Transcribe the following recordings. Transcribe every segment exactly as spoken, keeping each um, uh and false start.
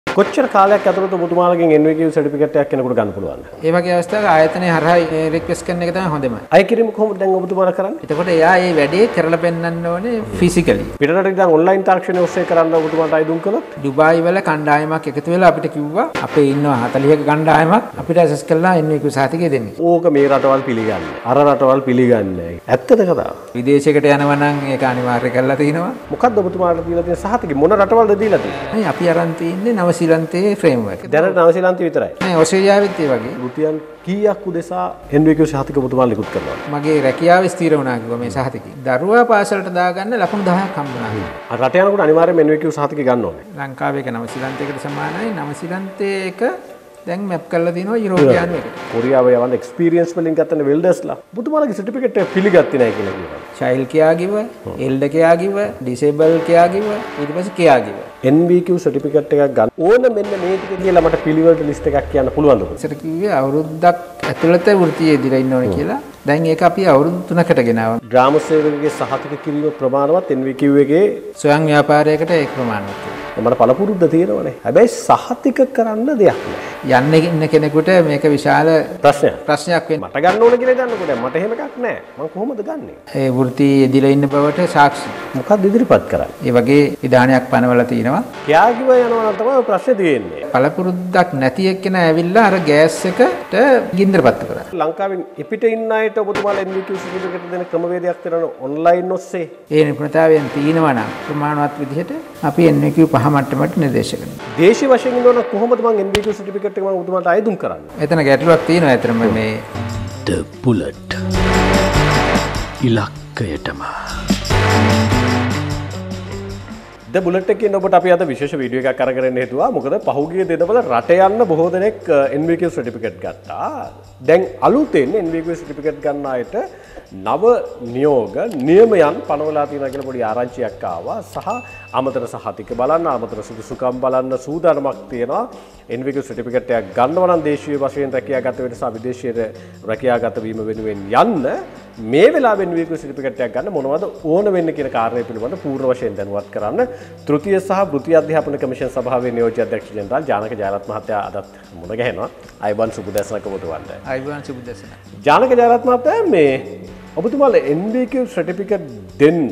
කොච්චර කාලයක් ඇතුළත ඔබතුමාලගෙන් N V Q සර්ටිෆිකේට් එකක් කෙනෙකුට ගන්න පුළුවන්ද? ඒ වගේ අවස්ථාවක ආයතනයේ හරහා රික්වෙස්ට් කරන එක තමයි හොඳම. අය කිරීම කොහොමද දැන් ඔබතුමාලා කරන්නේ? එතකොට එයා මේ වැඩේ කරලා පෙන්නන්න ඕනේ ෆිසිකලි. පිටරට ඉඳන් ඔන්ලයින් තාක්ෂණය ඔස්සේ කරන්න ඔබතුමාට අයදුම් කළොත්? ඩුබායි වල කණ්ඩායමක් එකතු වෙලා අපිට කිව්වා අපේ ඉන්නවා හතළිහක කණ්ඩායමක් අපිට ඇසස් කරලා N V Q සහතිකය දෙන්න. ඕක මේ රටවල් පිළිගන්නේ. අර රටවල් පිළිගන්නේ නැහැ. ඇත්තද කතාව? විදේශයකට යනවා නම් ඒක අනිවාර්ය කරලා තිනවා. මොකද්ද ඔබතුමාට දීලා තියෙන සහතිකය? මොන රටවල්ද දීලා තියෙන්නේ? අපි අරන් තින්නේ නවසීලන්තයේ ෆ්‍රේම්වර්ක්. දැනට නවසීලන්තේ විතරයි. නෑ ඕස්ට්‍රේලියාවෙත් ඒ වගේ. රුපියල් කීයක් උදෙසා N V Q සහතික ඔබතුමාලා ලිකුත් කරනවා? මගේ රැකියාව ස්ථිර වුණා කිව්වා මේ සහතිකය. දරුවා පාසලට දාගන්න ලකුණු දහයක් හම්බුණා. රට යනකොට අනිවාර්යයෙන්ම N V Q සහතිකය ගන්න ඕනේ. ලංකාවේ එක නවසීලන්තයකට සමානයි. නවසීලන්තයේ එක දැන් මැප් කරලා තිනවා යුරෝපියානු එකට. කොරියාව යවන්න එක්ස්පීරියන්ස් වලින් ගත්තන වෙල්ඩර්ස්ලා. ඔබතුමාලගේ සර්ටිෆිකේට් එක පිළිගත්තේ නැහැ කියලා කියනවා. Child care giver, elder care giver, disabled care giver, ඊට පස්සේ care giver. N V Q certificate එකක් ගන්න ඕන මෙන්න මේ ටික කියලා මට පිළිවෙලට ලිස්ට් එකක් කියන්න පුළුවන්ද? ඉතින් කිව්වේ අවුරුද්දක් ඇතුළත වෘත්තියේ ඉදිරිය ඉන්න ඕනේ කියලා. දැන් ඒක අපි අවුරුදු තුනකට ගෙනාවා. ග්‍රාම සේවකගේ සහතික කිරීම ප්‍රමාණවත් N V Q එකේ ස්වයං ව්‍යාපාරයකට ඒක ප්‍රමාණවත්. මට පළපුරුද්ද තියෙනවනේ. හැබැයි සහතික කරන්න දෙයක් නැහැ. යන්නේ ඉන්න කෙනෙකුට මේක විශාල ප්‍රශ්නයක්. ප්‍රශ්නයක් වෙන්න. මට ගන්න ඕන කියලා දන්නකොට දැන් මට එහෙම එකක් නැහැ. මම කොහොමද ගන්නෙ? ඒ වෘත්තියේ ඉදිරිය ඉන්න බවට සාක්ෂි. මොකක්ද ඉදිරිපත් කරන්නේ? ඒ වගේ විධානයක් පනවලා තිනවා. ක්‍යාගිව යනවා නම් තමයි ප්‍රශ්නේ තියෙන්නේ. පළපුරුද්දක් නැති එක්කෙනා ඇවිල්ලා අර ගෑස් එකට ගින්දරපත්තු කරා. ලංකාවෙන් එපිට ඉන්න අයට ඔබතුමාලා N V Q සර්ටිෆිකේට් දෙන ක්‍රමවේදයක් තියෙනවා ඔන්ලයින් ඔස්සේ. ඒ නිපුණතාවයෙන් තියෙනවා නම් ප්‍රමාණවත් විදිහට අපි N V Q පහ මට්ටමට නිර්දේශ කරනවා. දේශීය වශයෙන් ඉන්නවනම් කොහොමද මම N V Q සර්ටිෆිකේට් එක මම ඔබතුමාට අයදුම් කරන්නේ? එතන ගැටලුවක් තියෙනවා. ඇත්තටම මේ The Bullet ඉලක්කයටම ද බුලට් එකකින් ඔබට අපි අද විශේෂ වීඩියෝ එකක් අරගෙන හේතුවා. මොකද පහුගිය දිනවල රට යන්න බොහෝ දෙනෙක් N V Q සර්ටිෆිකේට් ගත්තා. දැන් අලුතෙන් N V Q සර්ටිෆිකේට් ගන්න අයට නව නියෝග නියමයන් පනවලා තියෙනවා කියලා පොඩි ආරංචියක් ආවා. සහ අමතර සහතික බලන්න, අමතර සුදුසුකම් බලන්න සූදානමක් තියෙනවා. N V Q සර්ටිෆිකේට් එකක් ගන්නවා නම් දේශීය වශයෙන් රැකියාගත වෙන සහ විදේශීය රැකියාගත වීම වෙනුවෙන් යන්න මේ වෙලාවේ N V Q සර්ටිෆිකේට් එකක් ගන්න මොනවද ඕන වෙන්නේ කියන කාරණය පිළිබඳව පූර්ණ වශයෙන් දැනුවත් කරන්න තෘතීය සහ වෘත්තීය අධ්‍යාපන කමිෂන් සභාවේ නියෝජ්‍ය අධ්‍යක්ෂ ජෙනරාල් ජානක ජයරත්න මහත්තයා අදත් මුණ ගැහෙනවා. අයබන් සුබ දැසනක ඔබතුමන්ට. අයබන් සුබ දැසන. ජානක ජයරත්න මහත්තයා මේ ඔබතුමාලා N V Q සර්ටිෆිකේට් දෙන්න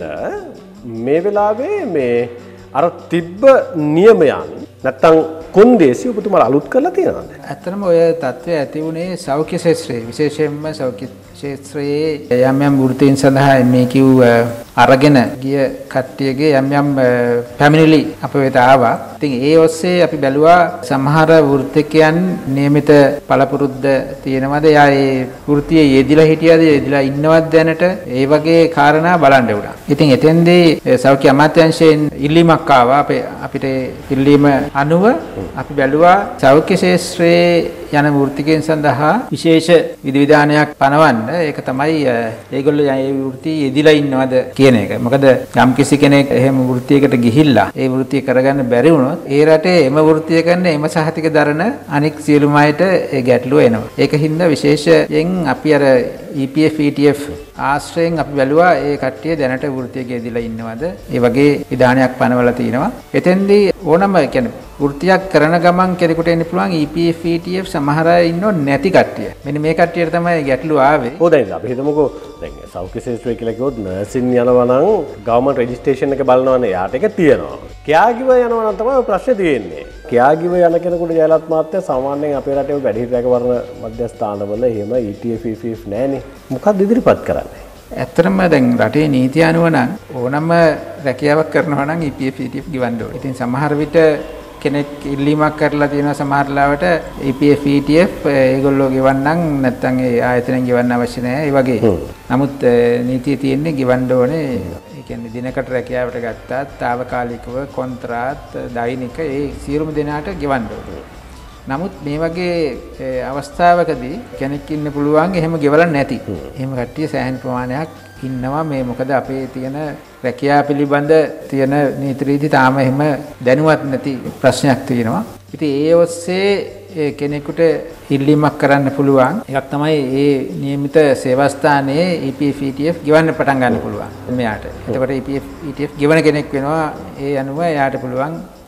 මේ වෙලාවේ මේ අර තිබ්බ නියමයන් නැත්තම් කොන්දේසි ඔබතුමාලා අලුත් කරලා තියෙනවද? ඇත්තටම ඔය තත්ත්වය ඇති වුණේ සෞඛ්‍ය ශාස්ත්‍රයේ විශේෂයෙන්ම සෞඛ්‍ය ශාස්ත්‍රයේ යම් යම් වෘත්තීන් සඳහා මේ කිව් අරගෙන ගිය කට්ටියගේ යම් යම් පැමිණිලි අප වෙත ආවා. ඉතින් ඒ ඔස්සේ අපි බැලුවා සමහර වෘත්තිකයන් නියමිත පළපුරුද්ද තියෙනවද? එයා ඒ වෘත්තියේ යෙදිලා හිටියද? යෙදිලා ඉන්නවද දැනට? ඒ වගේ කාරණා බලන්න වුණා. ඉතින් එතෙන්දී සෞඛ්‍ය අමාත්‍යාංශයෙන් ඉල්ලීමක් ආවා. අපේ අපිට ඉල්ලීම අනුව අපි බැලුවා සෞඛ්‍ය ශාස්ත්‍රයේ යන වෘත්තිකයන් සඳහා විශේෂ විධිවිධානයක් පනවන්න. ඒක තමයි ඒගොල්ලෝ මේ වෘත්තියේ යෙදිලා ඉන්නවද කියන එක. මොකද යම් කිසි කෙනෙක් එහෙම වෘත්තියකට ගිහිල්ලා ඒ වෘත්තිය කරගන්න බැරි වුණොත් ඒ රටේ එම වෘත්තිය කරන එම සහතික දරන අනික් සියලුම අයට ඒ ගැටලුව එනවා. ඒක හින්දා විශේෂයෙන් අපි අර E P F E T F ආශ්‍රයෙන් අපි බැලුවා ඒ කට්ටිය දැනට වෘත්තියක යෙදිලා ඉන්නවද? ඒ වගේ විධානයක් පනවලා තිනවා. එතෙන්දී ඕනම කියන්නේ වෘත්තියක් කරන ගමන් කෙනෙකුට එන්න පුළුවන් E P F E T F සමහර අය ඉන්නෝ නැති කට්ටිය. මෙන්න මේ කට්ටියට තමයි ගැටලුව ආවේ. ඔව් දැන් අපි හිතමුකෝ දැන් සෞඛ්‍ය ශාස්ත්‍රය කියලා කිව්වොත් නර්සින් යනවා නම් ගවර්න්මන්ට් රෙජිස්ට්‍රේෂන් එක බලනවානේ. යාට ඒක තියෙනවා. කියාගිව යනවා නම් තමයි ප්‍රශ්නේ තියෙන්නේ. කියාගිව යන කෙනෙකුට ජයලත් මාත්‍ය සාමාන්‍යයෙන් අපේ රටේ වැඩිහිටියක වර්ණ මධ්‍යස්ථානවල එහෙම E T F E P F නැහැනේ. මොකක්ද ඉදිරිපත් කරන්නේ? ඇත්තටම දැන් රටේ නීතිය අනුව නම් ඕනම රැකියාවක් කරනවා නම් E P F E T F ගෙවන්න ඕනේ. ඉතින් සමහර විට කෙනෙක් ඉල්ලීමක් කරලා තියෙනවා සමහර ලාවට E P F E T F ඒගොල්ලෝ ගෙවන්නම් නැත්නම් ඒ ආයතනයෙන් ගෙවන්න අවශ්‍ය නැහැ. ඒ වගේ. නමුත් නීතිය තියෙන්නේ ගෙවන්න ඕනේ. ඒ කියන්නේ දිනකට රැකියාවට ගත්තාත් తాවකාලිකව කොන්ත්‍රාත් දෛනික ඒ සියලුම දෙනාට ගෙවන්න ඕනේ. නමුත් මේ වගේ අවස්ථාවකදී කෙනෙක් ඉන්න පුළුවන් එහෙම ගෙවලා නැති. එහෙම කට්ටිය සෑහෙන ප්‍රමාණයක් ඉන්නවා. මේ මොකද අපේ තියෙන රැකියාව පිළිබඳ තියෙන නීති රීති තාම එහෙම දැනුවත් නැති ප්‍රශ්නයක් තියෙනවා. ඉතින් ඒ ඔස්සේ කෙනෙකුට ඉල්ලීමක් කරන්න පුළුවන්. එකක් තමයි ඒ නියමිත සේවා ස්ථානයේ E P F E T F ගෙවන්න පටන් ගන්න පුළුවන් මෙයාට. එතකොට E P F E T F ගෙවන කෙනෙක් වෙනවා. ඒ අනුව එයාට පුළුවන්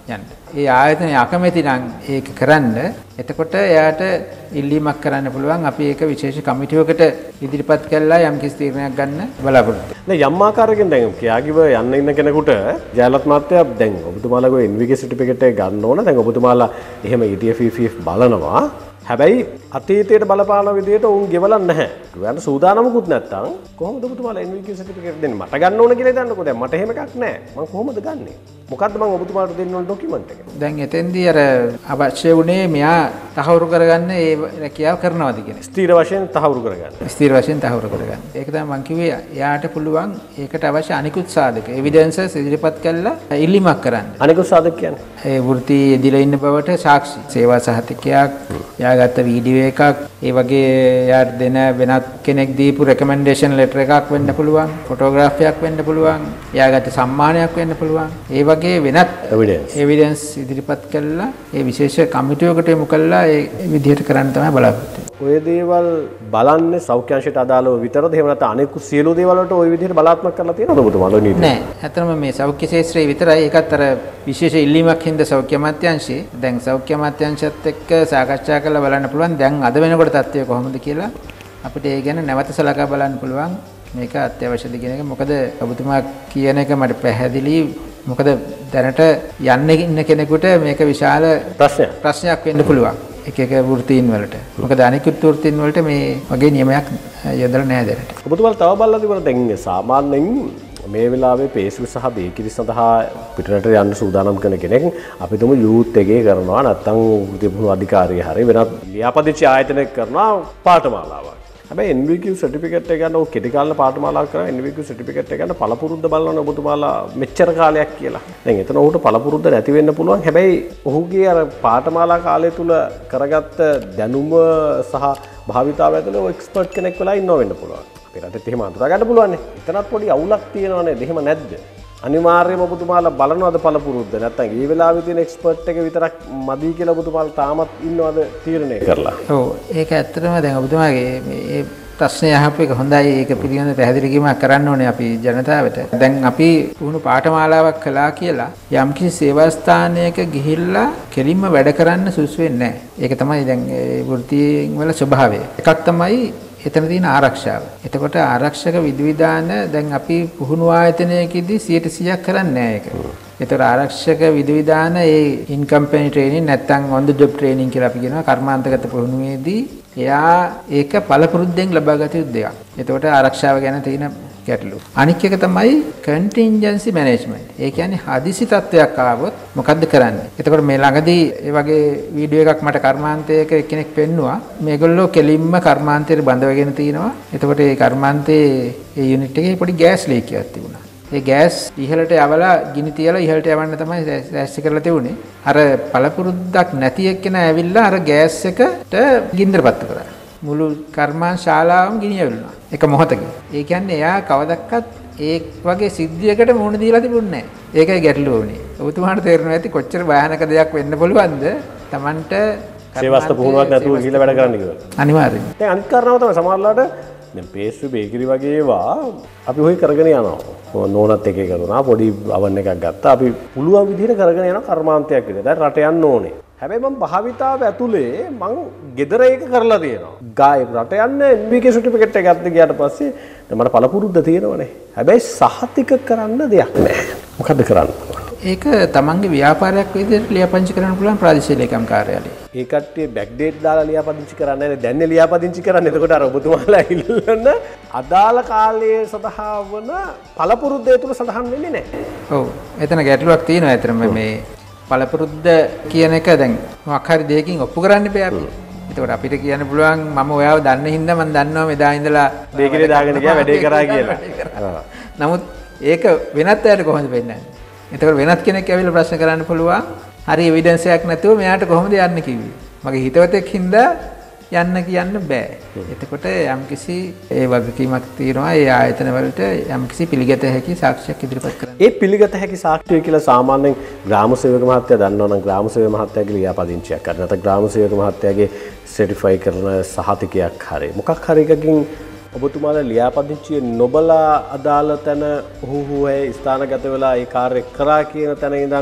යන්න. ඒ ආයතනය අකමැති නම් ඒක කරන්න එතකොට එයාට ඉල්ලීමක් කරන්න පුළුවන් අපි ඒක විශේෂ කමිටුවකට ඉදිරිපත් කළා යම් කිසි තීරණයක් ගන්න බලාපොරොත්තු. දැන් යම් ආකාරයකින් දැන් කියාගිව යන්න ඉන්න කෙනෙකුට ජයලත් මහත්තයා දැන් ඔබතුමාලගේ එන් වී කේ සර්ටිෆිකේට් එක ගන්න ඕන. දැන් ඔබතුමාලා එහෙම E T F E F බලනවා. හැබැයි අතීතයට බලපාන විදිහට උන් ගෙවලා නැහැ. ගන්න සූදානමකුත් නැත්තම් කොහොමද ඔබතුමාලා එන් වී කේ සර්ටිෆිකේට් දෙන්නේ? මට ගන්න ඕන කියලා හිතන්නකෝ. දැන් මට එහෙම එකක් නැහැ. මම කොහොමද ගන්නෙ? මොකද්ද මම ඔබතුමාට දෙන්න ඕන ඩොකියුමන්ට් එක? දැන් එතෙන්දී අර අවශ්‍ය වුණේ මෙයා තහවුරු කරගන්න ඒ රැකියාව කරනවාද කියන එක. ස්ථීර වශයෙන් තහවුරු කරගන්න. ස්ථීර වශයෙන් තහවුරු කරගන්න. ඒක තමයි මම කිව්වේ එයාට පුළුවන් ඒකට අවශ්‍ය අනිකුත් සාධක එවිඩන්සස් ඉදිරිපත් කළා ඉල්ලීමක් කරන්න. අනිකුත් සාධක කියන්නේ ඒ වෘත්ති යෙදিলা ඉන්න බවට සාක්ෂි, සේවා සහතිකයක්, එයාගත්ත වීඩියෝ එකක්, ඒ වගේ එයාට දෙන වෙනත් කෙනෙක් දීපු රෙකමෙන්ඩේෂන් ලෙටර් එකක් වෙන්න පුළුවන්, ෆොටෝග්‍රාෆියක් වෙන්න පුළුවන්, එයාගත්ත සම්මානයක් වෙන්න පුළුවන්. ඒ වගේ වෙනත් එවිඩන්ස් එවිඩන්ස් ඉදිරිපත් කළා ඒ විශේෂ කමිටුවකට යොමු කළා ඒ විදිහට කරන්න තමයි බලාපොරොත්තු වෙන්නේ. ඔය දේවල් බලන්නේ සෞඛ්‍ය අංශයට අදාළව විතරද? එහෙම නැත්නම් අනෙකුත් සියලු දේවල් වලට ওই විදිහට බලාත්මක කරලා තියෙනවද ඔබතුමාලා නීතිය? නෑ. ඇත්තටම මේ සෞඛ්‍ය ශාස්ත්‍රයේ විතරයි ඒකත් අර විශේෂ ඉල්ලීමක් හින්දා සෞඛ්‍ය අමාත්‍යාංශයේ දැන් සෞඛ්‍ය අමාත්‍යාංශයත් එක්ක සාකච්ඡා කරලා බලන්න පුළුවන් දැන් අද වෙනකොට තත්ත්වය කොහොමද කියලා අපිට ඒ ගැන නැවත සලකා බලන්න පුළුවන්. මේක අත්‍යවශ්‍යද කියන එක. මොකද ඔබතුමා කියන එක මට පැහැදිලි. මොකද දැනට යන්න ඉන්න කෙනෙකුට මේක විශාල ප්‍රශ්නයක් ප්‍රශ්නයක් වෙන්න පුළුවන්. එක එක වෘත්තීන් වලට. මොකද අනිකුත් වෘත්තීන් වලට මේ වගේ නියමයක් යොදලා නැහැ දැනට. ඔබතුමාලා තව බලලා තිබුණා දැන් සාමාන්‍යයෙන් මේ වෙලාවේ පේස්ට්‍රි සහ බේකරි සඳහා පිටරට යන්න සූදානම් කරන කෙනෙක් අපි තුමු යූත් එකේ කරනවා නැත්නම් තිබුණු අධිකාරිය හරි වෙනත් ලියාපදිංචි ආයතනයක කරනවා පාඨමාලාවක්. හැබැයි එන් වී කේ සර්ටිෆිකේට් එක ගන්න ඔය කෙටි කාලේ පාඨමාලාවක් කරා එන් වී කේ සර්ටිෆිකේට් එක ගන්න පළපුරුද්ද බලන්න ඔබතුමාලා මෙච්චර කාලයක් කියලා. දැන් එතන ඔහුට පළපුරුද්ද නැති වෙන්න පුළුවන්. හැබැයි ඔහුගේ අර පාඨමාලා කාලය තුල කරගත්ත දැනුම සහ භාවිතාව ඇතුළේ ඔය එක්ස්පර්ට් කෙනෙක් වෙලා ඉන්නව වෙන්න පුළුවන්. අපේ රටෙත් එහෙම අඳුරා ගන්න පුළුවන් නේ. එතනත් පොඩි අවුලක් තියෙනව නේද? එහෙම නැද්ද? අනිවාර්යයෙන්ම ඔබතුමාලා බලනවද පළපුරුද්ද? නැත්නම් ඒ වෙලාවේ තියෙන එක්ස්පර්ට් එක විතරක් මදි කියලා ඔබතුමාලා තාමත් ඉන්නවද තීරණය කරලා? ඔව් ඒක ඇත්තටම දැන් ඔබතුමාගේ මේ ප්‍රශ්නය අහපු එක හොඳයි. ඒක පිළිබඳව පැහැදිලි කිරීමක් කරන්න ඕනේ අපි ජනතාවට. දැන් අපි පුහුණු පාඨමාලාවක් කළා කියලා යම්කිසි සේවා ස්ථානයක ගිහිල්ලා කෙලින්ම වැඩ කරන්න සුසු වෙන්නේ නැහැ. ඒක තමයි දැන් ඒ වෘත්තීන් වල ස්වභාවය. එකක් තමයි එතන තියෙන ආරක්ෂාව. එතකොට ආරක්ෂක විධිවිධාන දැන් අපි පුහුණු ආයතනයකදී සියයට සීයක් කරන්නේ නැහැ ඒක. ඒතර ආරක්ෂක විධිවිධාන ඒ ඉන් කම්පැනි ට්‍රේනින් නැත්නම් ඔන් ද ජොබ් ට්‍රේනින් කියලා අපි කියනවා කර්මාන්තගත පුහුණුවේදී එයා ඒක පළපුරුද්දෙන් ලබාගත යුතු දෙයක්. එතකොට ආරක්ෂාව ගැන තියෙන ගැටලු. අනික් එක තමයි කන්ටින්ජන්සි මැනේජ්මන්ට්. ඒ කියන්නේ හදිසි තත්ත්වයක් ආවොත් මොකද්ද කරන්නේ? එතකොට මේ ළඟදී ඒ වගේ වීඩියෝ එකක් මට කර්මාන්තයක කෙනෙක් පෙන්නුවා. මේගොල්ලෝ කෙලින්ම කර්මාන්තයට බඳවගෙන තිනවා. එතකොට ඒ කර්මාන්තයේ ඒ යුනිට් එකේ පොඩි ගෑස් ලීක් එකක් තිබුණා. ඒ ගෑස් ඉහළට යවලා ගිනි තියලා ඉහළට යවන්න තමයි රැස්ටි කරලා තිබුණේ. අර පළපුරුද්දක් නැති එක්කෙනා ඇවිල්ලා අර ගෑස් එකට ගින්දරපත්තු කරා. මුළු කර්මාන් ශාලාවම ගිනි ඇවිල්ලා. එක මොහොතකින්. ඒ කියන්නේ එයා කවදක්වත් ඒ වගේ සිද්ධියකට මුහුණ දීලා තිබුණේ නැහැ. ඒකයි ගැටලුව වුණේ. ඔබතුමාට තේරෙනවා ඇති කොච්චර භයානක දෙයක් වෙන්න පුළුවන්ද? Tamanට සේවස්ත පුහුණුවක් නැතුව ගිහිල්ලා වැඩ කරන්න කියලා. අනිවාර්යයෙන්. දැන් අනිත් කාරණාව තමයි සමහරලාට දැන් පේස්ට්‍රි බේකරි වගේ ඒවා අපි ඔය කරගෙන යනවා. නෝනත් එකේ කරුණා පොඩි අවන් එකක් ගත්තා. අපි පුළුවන් විදිහට කරගෙන යනවා කර්මාන්තයක් විදිහට. දැන් රට යන්න ඕනේ. හැබැයි මම භාවිතාව ඇතුලේ මං ගෙදර ඒක කරලා තියෙනවා. ගාය රට යන්න එන් වී කේ සර්ටිෆිකේට් එක ගත්ත ගියාට පස්සේ දැන් මට පළපුරුද්ද තියෙනවනේ. හැබැයි සහතික කරන්න දෙයක් නැහැ. මොකද්ද කරන්න? ඒක තමන්ගේ ව්‍යාපාරයක් විදිහට ලියාපදිංචි කරන්න පුළුවන් ප්‍රාදේශීය ලේකම් කාර්යාලයේ. ඒ කට්ටිය බෑක් ඩේට් දාලා ලියාපදිංචි කරන්නේ නැහැ. දැන් ලියාපදිංචි කරන්නේ. එතකොට අර ඔබතුමාලා ඉල්ලන අදාළ කාලයේ සඳහා වන පළපුරුද්දේ තුල සඳහන් වෙන්නේ නැහැ. ඔව්. එතන ගැටලුවක් තියෙනවා. ඇත්තටම මේ පළපුරුද්ද කියන එක දැන් මොකක් හරි දෙයකින් ඔප්පු කරන්න බෑ අපි. ඒකට අපිට කියන්න පුළුවන් මම ඔයාව දන්න හින්දා මම දන්නවා මෙදා ඉඳලා බේකරේ දාගෙන ගියා වැඩේ කරා කියලා. නමුත් ඒක වෙනත් අයට කොහොමද වෙන්නේ? එතකොට වෙනත් කෙනෙක් ඇවිල්ලා ප්‍රශ්න කරන්න පුළුවන්. හරි එවිඩන්ස් එකක් නැතුව මෙයාට කොහොමද යන්න කිව්වේ? මගේ හිතවතෙක් හින්දා යන්න කියන්න බෑ. එතකොට යම්කිසි ඒ වගකීමක් තියෙනවා ඒ ආයතන වලට යම්කිසි පිළිගත හැකි සාක්ෂියක් ඉදිරිපත් කරන්න. ඒ පිළිගත හැකි සාක්ෂිය කියලා සාමාන්‍යයෙන් ග්‍රාම සේවක මහත්තයා දන්නවා නම් ග්‍රාම සේවක මහත්තයාගේ ලියාපදිංචියක් කරන නැත්නම් ග්‍රාම සේවක මහත්තයාගේ සර්ටිෆයි කරන සහතිකයක් හරි මොකක් හරි එකකින් ඔබතුමාලා ලියාපදිංචිය නොබලා අදාළ තැන ඔහු හුවේ ස්ථානගත වෙලා ඒ කාර්ය කරා කියන තැන ඉඳන්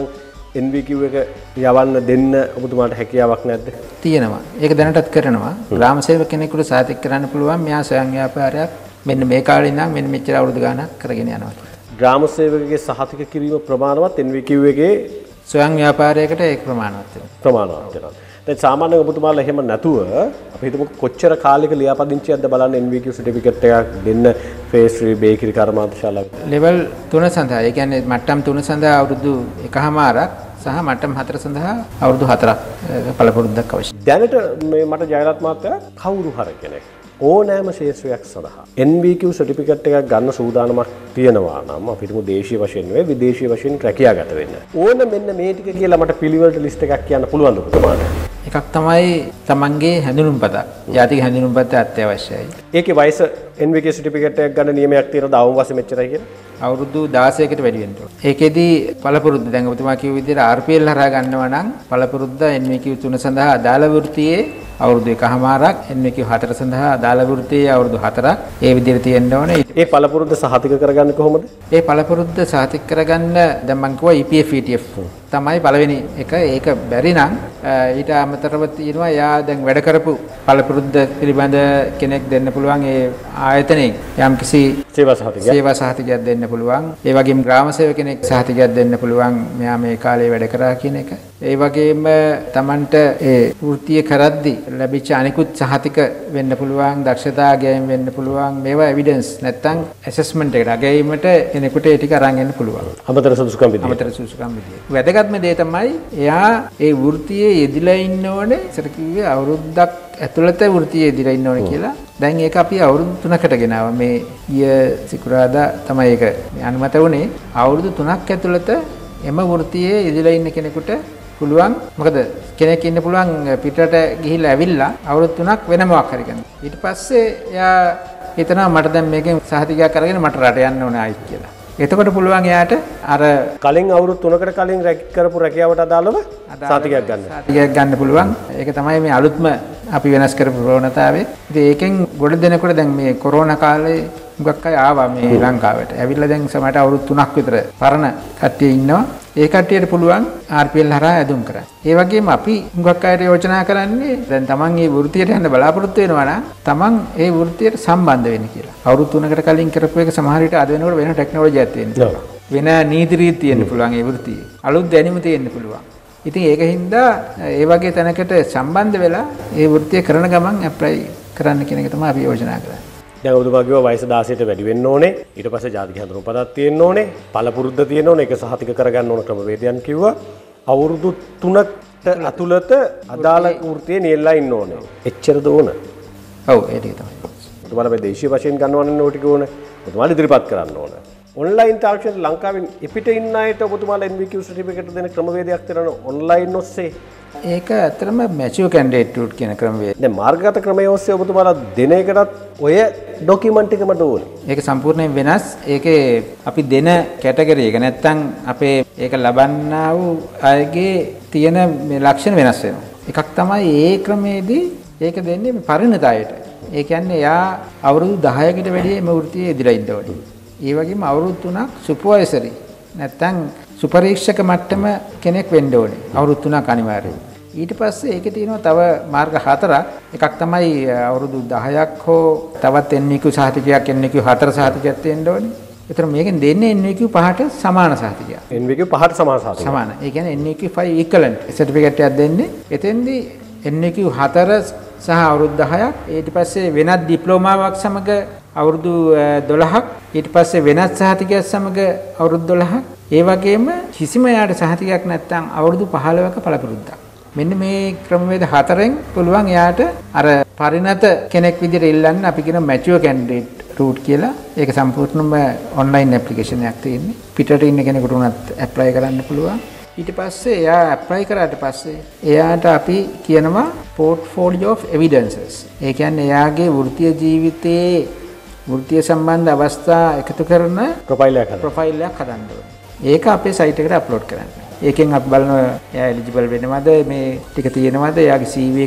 N V Q එක යවන්න දෙන්න ඔබතුමාට හැකියාවක් නැද්ද? තියෙනවා. ඒක දැනටත් කරනවා. ග්‍රාම සේවක කෙනෙකුට සාතික කරන්න පුළුවන් මෙයා ස්වයං ව්‍යාපාරයක් මෙන්න මේ කාලේ ඉඳන් මෙන්න මෙච්චර අවුරුදු ගාණක් කරගෙන යනවා කියලා. ග්‍රාම සේවකගේ සහතික කිරීම ප්‍රමාණවත් N V Q එකේ ස්වයං ව්‍යාපාරයකට ඒක ප්‍රමාණවත් වෙනවා. ප්‍රමාණවත් වෙනවා. දැන් සාමාන්‍යයෙන් ඔබතුමාලා එහෙම නැතුව අපි හිතමු කොච්චර කාලයක ලියාපදිංචියක්ද බලන්න N V Q සර්ටිෆිකේට් එකක් දෙන්න ෆේස්ට්‍රි බේකරි කර්මාන්තශාලාවක. ලෙවල් තුන සඳහා ඒ කියන්නේ මට්ටම් තුන සඳහා අවුරුදු එකහමාරක් සහ මට්ටම් හතර සඳහා අවුරුදු හතරක් පළපුරුද්දක් අවශ්‍යයි. දැනට මේ මට ජයලත් මහත්තයා කවුරු හරි කෙනෙක් ඕනෑම ශේෂ්ත්‍රයක් සඳහා N V Q සර්ටිෆිකේට් එකක් ගන්න සූදානමක් තියෙනවා නම් අපිටම දේශීය වශයෙන් නෙවෙයි විදේශීය වශයෙන් රැකියාගත වෙන්න. ඕන මෙන්න මේ ටික කියලා මට පිළිවෙලට ලිස්ට් එකක් කියන්න පුළුවන්ද ඔබතුමාට? එකක් තමයි තමන්ගේ හැඳුනුම්පත. ජාතික හැඳුනුම්පත අත්‍යවශ්‍යයි. ඒකේ වයස N V Q සර්ටිෆිකේට් එකක් ගන්න නියමයක් තියෙනවද? අවම වයස මෙච්චරයි කියලා? අවුරුදු දාසයකට වැඩි වෙන්න ඕන. ඒකෙදි පළපුරුද්ද දැන් ඔබතුමා කිව්ව විදිහට R P L හරහා ගන්නවා නම් පළපුරුද්ද N V Q තුන සඳහා අදාළ වෘත්තියේ අවුරුදු එකහමාරක් N V Q හතර සඳහා අදාළ වෘත්තියේ අවුරුදු හතරක් ඒ විදිහට තියෙන්න ඕනේ. ඒ පළපුරුද්ද සහතික කරගන්නේ කොහොමද? ඒ පළපුරුද්ද සහතික කරගන්න දැන් මම කිව්වා E P F E T F තමයි පළවෙනි එක. ඒක බැරි නම් ඊට අමතරව තියෙනවා යා දැන් වැඩ කරපු පළපුරුද්ද පිළිබඳ කෙනෙක් දෙන්න පුළුවන් ඒ ආයතනයේ යම්කිසි සේවා සහතිකයක් සේවා සහතිකයක් දෙන්න පුළුවන්. ඒ වගේම ග්‍රාම සේවක කෙනෙක් සහතිකයක් දෙන්න පුළුවන් මෙයා මේ කාලේ වැඩ කරා කියන එක. ඒ වගේම Tamanට ඒ වෘත්තීය කරද්දී ලැබිච්ච අනිකුත් සහතික වෙන්න පුළුවන්, දක්ෂතා අගයීම් වෙන්න පුළුවන්. මේවා එවිඩන්ස් නැත්තම් ඇසස්මන්ට් එකට අගයීමට කෙනෙකුට ඒ ටික අරන් එන්න පුළුවන්. අමතර සුදුසුකම් විදියට. අමතර සුදුසුකම් විදියට. වැදගත්ම දේ තමයි එයා ඒ වෘත්තියේ යෙදිලා ඉන්න ඕනේ. ඉතර කිව්වේ අවුරුද්දක් ඇතුළත වෘත්තියේ යෙදිලා ඉන්න ඕනේ කියලා. දැන් ඒක අපි අවුරුදු තුනකට ගෙනාවා. මේ ඊය සිකුරාදා තමයි ඒක අනුමත වුණේ. අවුරුදු තුනක් ඇතුළත එම වෘත්තියේ යෙදිලා ඉන්න කෙනෙකුට පුළුවන්. මොකද කෙනෙක් ඉන්න පුළුවන් පිටරට ගිහිල්ලා ඇවිල්ලා අවුරුදු තුනක් වෙනමවක් හරි ගන්න. ඊට පස්සේ එයා හිතනවා මට දැන් මේකෙන් සහතිකයක් අරගෙන මට රට යන්න ඕනේ ආයිත් කියලා. එතකොට පුළුවන් එයාට අර කලින් අවුරුදු තුනකට කලින් කරපු රැකියාවට අදාළව සහතිකයක් ගන්න. සහතිකයක් ගන්න පුළුවන්. ඒක තමයි මේ අලුත්ම අපි වෙනස් කරපු ප්‍රවණතාවය. ඉතින් ඒකෙන් ගොඩ දෙනකොට දැන් මේ කොරෝනා කාලේ මුගක් අය ආවා මේ ලංකාවට. ඇවිල්ලා දැන් සමහරට අවුරුදු තුනක් විතර පරණ කට්ටිය ඉන්නවා. ඒ කට්ටියට පුළුවන් R P L හරහා ඇදුම් කරන්න. ඒ වගේම අපි මුගක් අයට යෝජනා කරන්නේ දැන් Taman මේ වෘත්තියට යන්න බලාපොරොත්තු වෙනවා නම් Taman ඒ වෘත්තියට සම්බන්ධ වෙන්න කියලා. අවුරුදු තුනකට කලින් කරපු එක සමහර විට අද වෙනකොට වෙන ටෙක්නොලොජියක් තියෙනවා. වෙන නීති රීති තියෙන්න පුළුවන් ඒ වෘත්තියේ. අලුත් දැනුම තියෙන්න පුළුවන්. ඉතින් ඒක හින්දා ඒ වගේ තැනකට සම්බන්ධ වෙලා ඒ වෘත්තිය කරන ගමන් ඇප්ලයි කරන්න කියන එක තමයි අපි යෝජනා කරන්නේ. දැන් ඔබතුමා කිව්වා වයස දාසයට වැඩි වෙන්න ඕනේ. ඊට පස්සේ ජාතික හැඳුනුම්පතක් තියෙන්න ඕනේ. පළපුරුද්ද තියෙන්න ඕනේ. ඒක සහතික කරගන්න ඕන ක්‍රමවේදයන් කිව්වා. අවුරුදු තුනකට අතුලත අදාළ වෘත්තියේ නියැලලා ඉන්න ඕනේ. එච්චරද ඕන? ඔව් ඒ ටික තමයි. ඔබතුමාලා මේ දේශීය වශයෙන් ගන්නවන්නේ ඕන ටික ඕන. ඔබතුමාලා ඉදිරිපත් කරන්න ඕන. ඔන්ලයින් තාක්ෂණ ලංකාවෙන් එපිට ඉන්න අයට ඔබතුමාලා N V Q සර්ටිෆිකේට් දෙන ක්‍රමවේදයක් තියෙනවා ඔන්ලයින් ඔස්සේ. ඒක ඇත්තටම මැචුවර් කැන්ඩිඩේට් රූට් කියන ක්‍රමවේදය. දැන් මාර්ගගත ක්‍රමයේ ඔස්සේ ඔබතුමාලා දෙන එකටත් ඔය ડોකියුමන්ට් එකම ඕනේ. ඒක සම්පූර්ණයෙන් වෙනස්. ඒකේ අපි දෙන කැටගරි එක නැත්තම් අපේ ඒක ලබන්නා වූ අයගේ තියෙන මේ ලක්ෂණ වෙනස් වෙනවා. එකක් තමයි ඒ ක්‍රමයේදී ඒක දෙන්නේ පරිණත අයට. ඒ කියන්නේ යා අවුරුදු දහයකට වැඩි මේ වෘත්තියේ ඉදිරිය ඉන්න ඕනේ. ඒ වගේම අවුරුදු තුනක් සුපර්වයිසරි නැත්තම් සුපරීක්ෂක මට්ටම කෙනෙක් වෙන්න ඕනේ. අවුරුදු තුනක් අනිවාර්යයෙන්. ඊට පස්සේ ඒකේ තියෙනවා තව මාර්ග හතරක්. එකක් තමයි අවුරුදු දහයක් හෝ තවත් N V Q සහතිකයක් N V Q හතර සහතිකයක් තියෙන්න ඕනේ. ඒතර මේකෙන් දෙන්නේ N V Q පහට සමාන සහතිකයක්. N V Q පහට සමාන සහතිකයක්. සමාන. ඒ කියන්නේ N V Q five equivalent certificate එකක් දෙන්නේ. එතෙන්දී N V Q හතර සහ අවුරුදු දහයක් ඊට පස්සේ වෙනත් ඩිප්ලෝමාවක් සමග අවුරුදු දොළහක් ඊට පස්සේ වෙනත් සහතිකයක් සමග අවුරුදු දොළහක් ඒ වගේම කිසිම යාට සහතිකයක් නැත්නම් අවුරුදු පහළොවක පළපුරුද්දක්. මෙන්න මේ ක්‍රමවේද හතරෙන් පුළුවන් එයාට අර පරිණත කෙනෙක් විදිහට ඉල්ලන්න අපි කියන මැචුවර් කැන්ඩිඩේට් රූට් කියලා. ඒක සම්පූර්ණයෙන්ම ඔන්ලයින් ඇප්ලිකේෂන් එකක් තියෙන්නේ. පිටට ඉන්න කෙනෙකුට උනත් ඇප්ලයි කරන්න පුළුවන්. ඊට පස්සේ එයා ඇප්ලයි කරාට පස්සේ එයාට අපි කියනවා portfolio of evidences. ඒ කියන්නේ එයාගේ වෘත්තීය ජීවිතයේ වෘත්තීය සම්බන්ධ අවස්ථා එකතු කරන ප්‍රොෆයිල් එකක් හදන්න. ප්‍රොෆයිල් එකක් හදන්න ඕනේ. ඒක අපේ සයිට් එකට අප්ලෝඩ් කරන්න. ඒකෙන් අපි බලනවා එයා එලිජිබල් වෙනවද මේ ටික තියෙනවද එයාගේ C V එකක්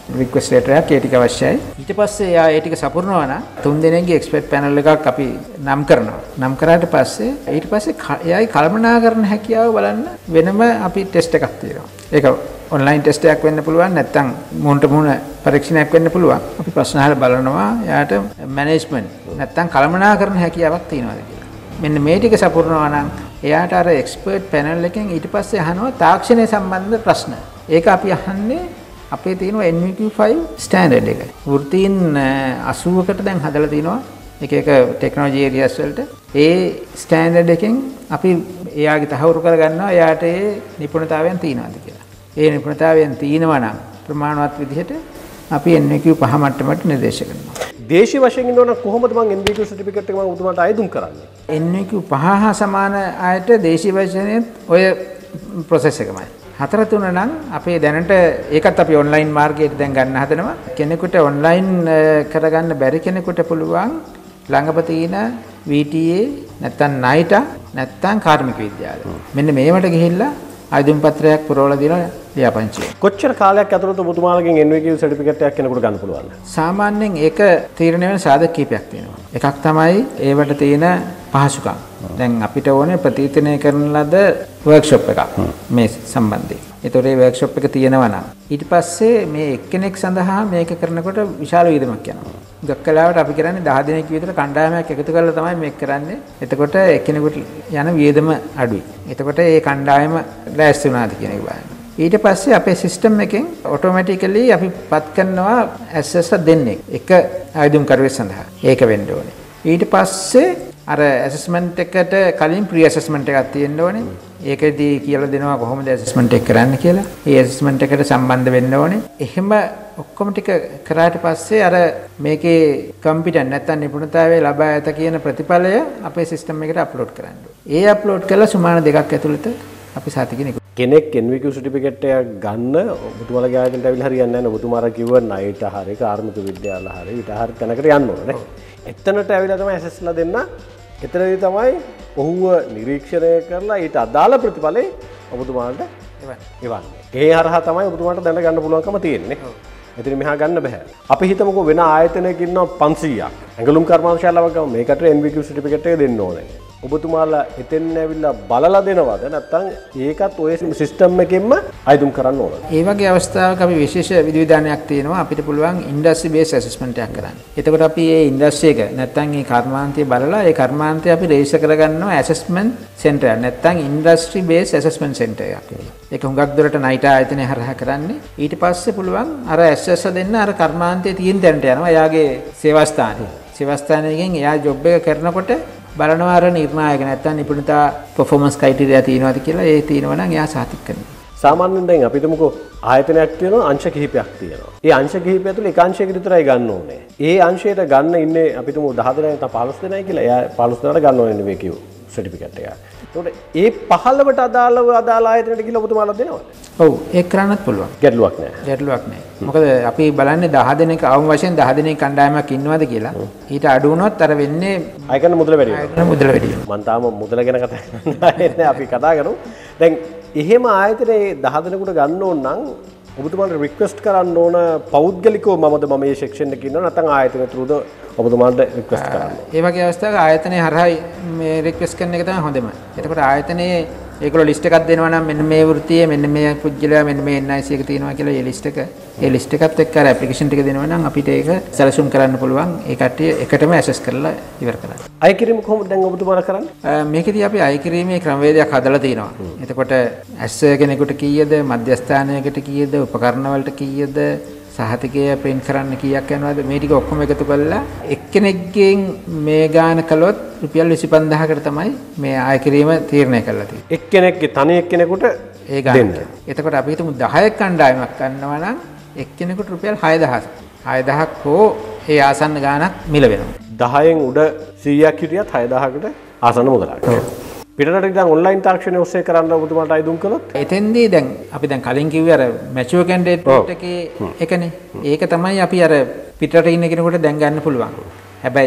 රික්වෙස්ට් ලෙටර් එකක් ඒ ටික අවශ්‍යයි. ඊට පස්සේ එයා ඒ ටික සපුරනවා නම් තුන් දෙනෙක්ගේ එක්ස්පර්ට් පැනල් එකක් අපි නම් කරනවා. නම් කරාට පස්සේ ඊට පස්සේ එයායි කල්පනාකරන හැකියාව බලන්න වෙනම අපි ටෙස්ට් එකක් තියෙනවා. ඒක ඔන්ලයින් ටෙස්ට් එකක් වෙන්න පුළුවන් නැත්නම් මොන්ට මොන පරීක්ෂණයක් වෙන්න පුළුවන්. අපි ප්‍රශ්න අහලා බලනවා එයාට මැනේජ්මන්ට් නැත්නම් කල්පනාකරන හැකියාවක් තියෙනවද කියලා. මෙන්න මේ ටික සපුරනවා නම් එයාට අර එක්ස්පර්ට් පැනල් එකෙන් ඊට පස්සේ අහනවා තාක්ෂණය සම්බන්ධ ප්‍රශ්න. ඒක අපි අහන්නේ අපේ තියෙන N V Q five standard එක. වෘත්තීන් අසූවකට දැන් හදලා තිනවා එක එක ටෙක්නොලොජි ඒරියාස් වලට. ඒ ස්ටෑන්ඩඩ් එකෙන් අපි එයාගේ තහවුරු කරගන්නවා එයාට ඒ නිපුණතාවයන් තියෙනවද කියලා. ඒ නිපුණතාවයන් තියෙනවා නම් ප්‍රමාණවත් විදිහට අපි N V Q five මට්ටමට නිර්දේශ කරනවා. දේශීය වශයෙන් ඉන්නවනම් කොහොමද මම N V Q සර්ටිෆිකේට් එක මම උතුමන්ට අයදුම් කරන්නේ? N V Q five හා සමාන අයට දේශීය වශයෙන් ඔය ප්‍රොසෙස් එකමයි. හතර තුන නම් අපේ දැනට ඒකත් අපි ඔන්ලයින් මාර්ගයට දැන් ගන්න හදනවා. කෙනෙකුට ඔන්ලයින් කරගන්න බැරි කෙනෙකුට පුළුවන් ළඟප තියෙන V T A නැත්නම් නයිටා නැත්නම් කාර්මික විද්‍යාලය. මෙන්න මේවට ගිහිල්ලා ආයුධම් පත්‍රයක් පුරවලා දීලා ලියාපදිංචි. කොච්චර කාලයක් ඇතුළත ඔබතුමාලගෙන් N V Q සර්ටිෆිකේට් එකක් කෙනෙකුට ගන්න පුළුවන්ද? සාමාන්‍යයෙන් ඒක තීරණය වෙන සාධක කීපයක් තියෙනවා. එකක් තමයි ඒවට තියෙන පහසුකම්. දැන් අපිට ඕනේ ප්‍රතිත්‍නය කරන ලද වර්ක්ෂොප් එකක් මේ සම්බන්ධයෙන්. ඒතකොට මේ වර්ක්ෂොප් එක තියෙනවා නම් ඊට පස්සේ මේ එක්කෙනෙක් සඳහා මේක කරනකොට විශාල වියදමක් යනවා. ගොක්කලාවට අපි කරන්නේ දහ දිනක විතර කණ්ඩායමක් එකතු කරලා තමයි මේක කරන්නේ. එතකොට එක්කෙනෙකුට යන වියදම අඩුයි. එතකොට මේ කණ්ඩායම ලෑස්ති වුණාද කියන එක බලන්න. ඊට පස්සේ අපේ සිස්ටම් එකෙන් ඔටෝමැටිකලි අපි පත් කරනවා ඇසෙස්ලා දෙන්නේ එක ආයුධම් කරුවෙක් සඳහා. ඒක වෙන්න ඕනේ. ඊට පස්සේ අර ඇසස්මන්ට් එකට කලින් ප්‍රී ඇසස්මන්ට් එකක් තියෙන්න ඕනේ. ඒකෙදී කියලා දෙනවා කොහොමද ඇසස්මන්ට් එක කරන්න කියලා. ඒ ඇසස්මන්ට් එකට සම්බන්ධ වෙන්න ඕනේ. එහෙම ඔක්කොම ටික කරාට පස්සේ අර මේකේ කම්පියුටර් නැත්නම් නිපුණතාවය ලබා ඇත කියන ප්‍රතිඵලය අපේ සිස්ටම් එකට අප්ලෝඩ් කරන්න ඕනේ. ඒ අප්ලෝඩ් කළා සුමාන දෙකක් ඇතුළත අපි සාතිකෙනෙක් කෙනෙක් N V Q සර්ටිෆිකේට් එකක් ගන්න ඔබතුමාලගේ ආයතනයට ඇවිල්ලා හරියන්නේ නැහැ නේ. ඔබතුමාලා කිව්ව නයිට හරිය කාර්මික විද්‍යාල හරිය ඊට හරිය තැනකට යන්න ඕනේ නේ. එතනට ඇවිල්ලා තමයි ඇසස්ලා දෙන්න. එතනදී තමයි ඔහුව නිරීක්ෂණය කරලා ඊට අදාළ ප්‍රතිඵලේ ඔබතුමාලට එවන්නේ. ඒ හරහා තමයි ඔබතුමාට දැන ගන්න පුළුවන්කම තියෙන්නේ. එතන මෙහා ගන්න බෑ. අපි හිතමුකෝ වෙන ආයතනයක ඉන්නවා පන්සීයක්. ඇඟලුම් කර්මාන්තශාලාවක් ගම මේකට N V Q සර්ටිෆිකේට් එක දෙන්න ඕනේ. ඔබතුමාලා එතෙන් ඇවිල්ලා බලලා දෙනවද නැත්නම් ඒකත් ඔය සිස්ටම් එකෙන්ම අයදුම් කරන්න ඕනද? ඒ වගේ අවස්ථාවක අපි විශේෂ විධිවිධානයක් තියෙනවා. අපිට පුළුවන් ඉන්ඩස්ට්‍රි බේස් ඇසස්මන්ට් එකක් කරන්න. එතකොට අපි මේ ඉන්ඩස්ට්‍රි එක නැත්නම් මේ කර්මාන්තය බලලා ඒ කර්මාන්තය අපි රෙජිස්ටර් කරගන්නවා ඇසස්මන්ට් සෙන්ටර් එකක් නැත්නම් ඉන්ඩස්ට්‍රි බේස් ඇසස්මන්ට් සෙන්ටර් එකක්. ඒක හුඟක් දුරට නයිට ආයතනය හරහා කරන්නේ. ඊට පස්සේ පුළුවන් අර ඇසස් දෙන්න අර කර්මාන්තයේ තියෙන තැනට යනවා. එයාගේ සේවා ස්ථානේ. සේවා ස්ථානයෙන් එයා ජොබ් එක කරනකොට බලනවා අර නිර්ණායක නැත්නම් නිපුණතා පර්ෆෝමන්ස් ක්‍රයිටීරියා තියෙනවද කියලා. ඒ තියෙනවා නම් එයා සාතික කරනවා. සාමාන්‍යයෙන් දැන් අපි හිතමුකෝ ආයතනයක් තියෙනවා අංශ කිහිපයක් තියෙනවා. ඒ අංශ කිහිපය තුළ එක අංශයකට විතරයි ගන්න ඕනේ. ඒ අංශයට ගන්න ඉන්නේ අපි හිතමු දහ දෙනයි නැත්නම් පහළොස් දෙනයි කියලා. එයා පහළොස් දෙනාට ගන්න ඕනේ මේ කිව් සර්ටිෆිකේට් එක. ඒකට ඒ පහළවට අදාළව අදාළ ආයතනයට කියලා ඔබතුමාලා දෙනවද? ඔව් ඒක කරන්නත් පුළුවන්. ගැටලුවක් නැහැ. ගැටලුවක් නැහැ. මොකද අපි බලන්නේ දහ දෙනෙක් අවම වශයෙන් දහ දෙනෙක් කණ්ඩායමක් ඉන්නවද කියලා. ඊට අඩු වුණොත් අර වෙන්නේ ආයතන මුදල වැඩි වෙනවා. ආයතන මුදල වැඩි වෙනවා. මම තාම මුදල ගැන කතා කරන්නේ අපි කතා කරමු. දැන් එහෙම ආයතනයේ දහ දෙනෙකුට ගන්න ඕන නම් ඔබතුමාට රික්වෙස්ට් කරන්න ඕන පෞද්ගලිකව මමද මම මේ සෙක්ෂන් එකේ ඉන්නවා නැත්නම් ආයතන ත්‍රුද ඔබතුමාට රික්වෙස්ට් කරන්න. ඒ වගේ අවස්ථාවක ආයතනයේ හරහා මේ රික්වෙස්ට් කරන එක තමයි හොඳම. එතකොට ආයතනයේ ඒගොල්ලෝ ලිස්ට් එකක් දෙනවා නම් මෙන්න මේ වෘත්තියේ මෙන්න මේ පුජ්‍යලයා මෙන්න මේ N I C එක තියෙනවා කියලා ඒ ලිස්ට් එක ඒ ලිස්ට් එකත් එක්ක අර ඇප්ලිකේෂන් ටික දෙනවා නම් අපිට ඒක සැලසුම් කරන්න පුළුවන්. ඒ කට්ටිය එකටම ඇසස් කරලා ඉවර කරන්න. අය කිරීම කොහොමද දැන් ඔබතුමාලා කරන්නේ? මේකදී අපි අය කිරීමේ ක්‍රමවේදයක් හදලා තියෙනවා. එතකොට ඇස් කෙනෙකුට කීයද, මධ්‍යස්ථානයකට කීයද, උපකරණ වලට කීයද, සහතිකය print කරන්න කීයක් යනවද මේ ටික ඔක්කොම එකතු කරලා එක්කෙනෙක්ගෙන් මේ ගාන කළොත් රුපියල් විසි පන්දාහකට තමයි මේ ආය කිරීම තීරණය කරලා තියෙන්නේ. එක්කෙනෙක්ගේ තනි එක්කෙනෙකුට ඒ ගාන. එතකොට අපි හිතමු දහයක් කණ්ඩායමක් ගන්නවා නම් එක්කෙනෙකුට රුපියල් හය දහසක්. හය දහසක් හෝ ඒ ආසන්න ගානක් මිල වෙනවා. දහයෙන් උඩ සීයක් හිටියත් හය දහසකට ආසන්න මුදලක්. පිටරට ඉතින් ඔන්ලයින් තාක්ෂණය ඔස්සේ කරන්න ඔබතුමාට අයදුම් කළොත් එතෙන්දී දැන් අපි දැන් කලින් කිව්වේ අර මැචුවර් කැන්ඩිඩේට් රේට් එකේ එකනේ. ඒක තමයි අපි අර පිටරට ඉන්න කෙනෙකුට දැන් ගන්න පුළුවන්. හැබැයි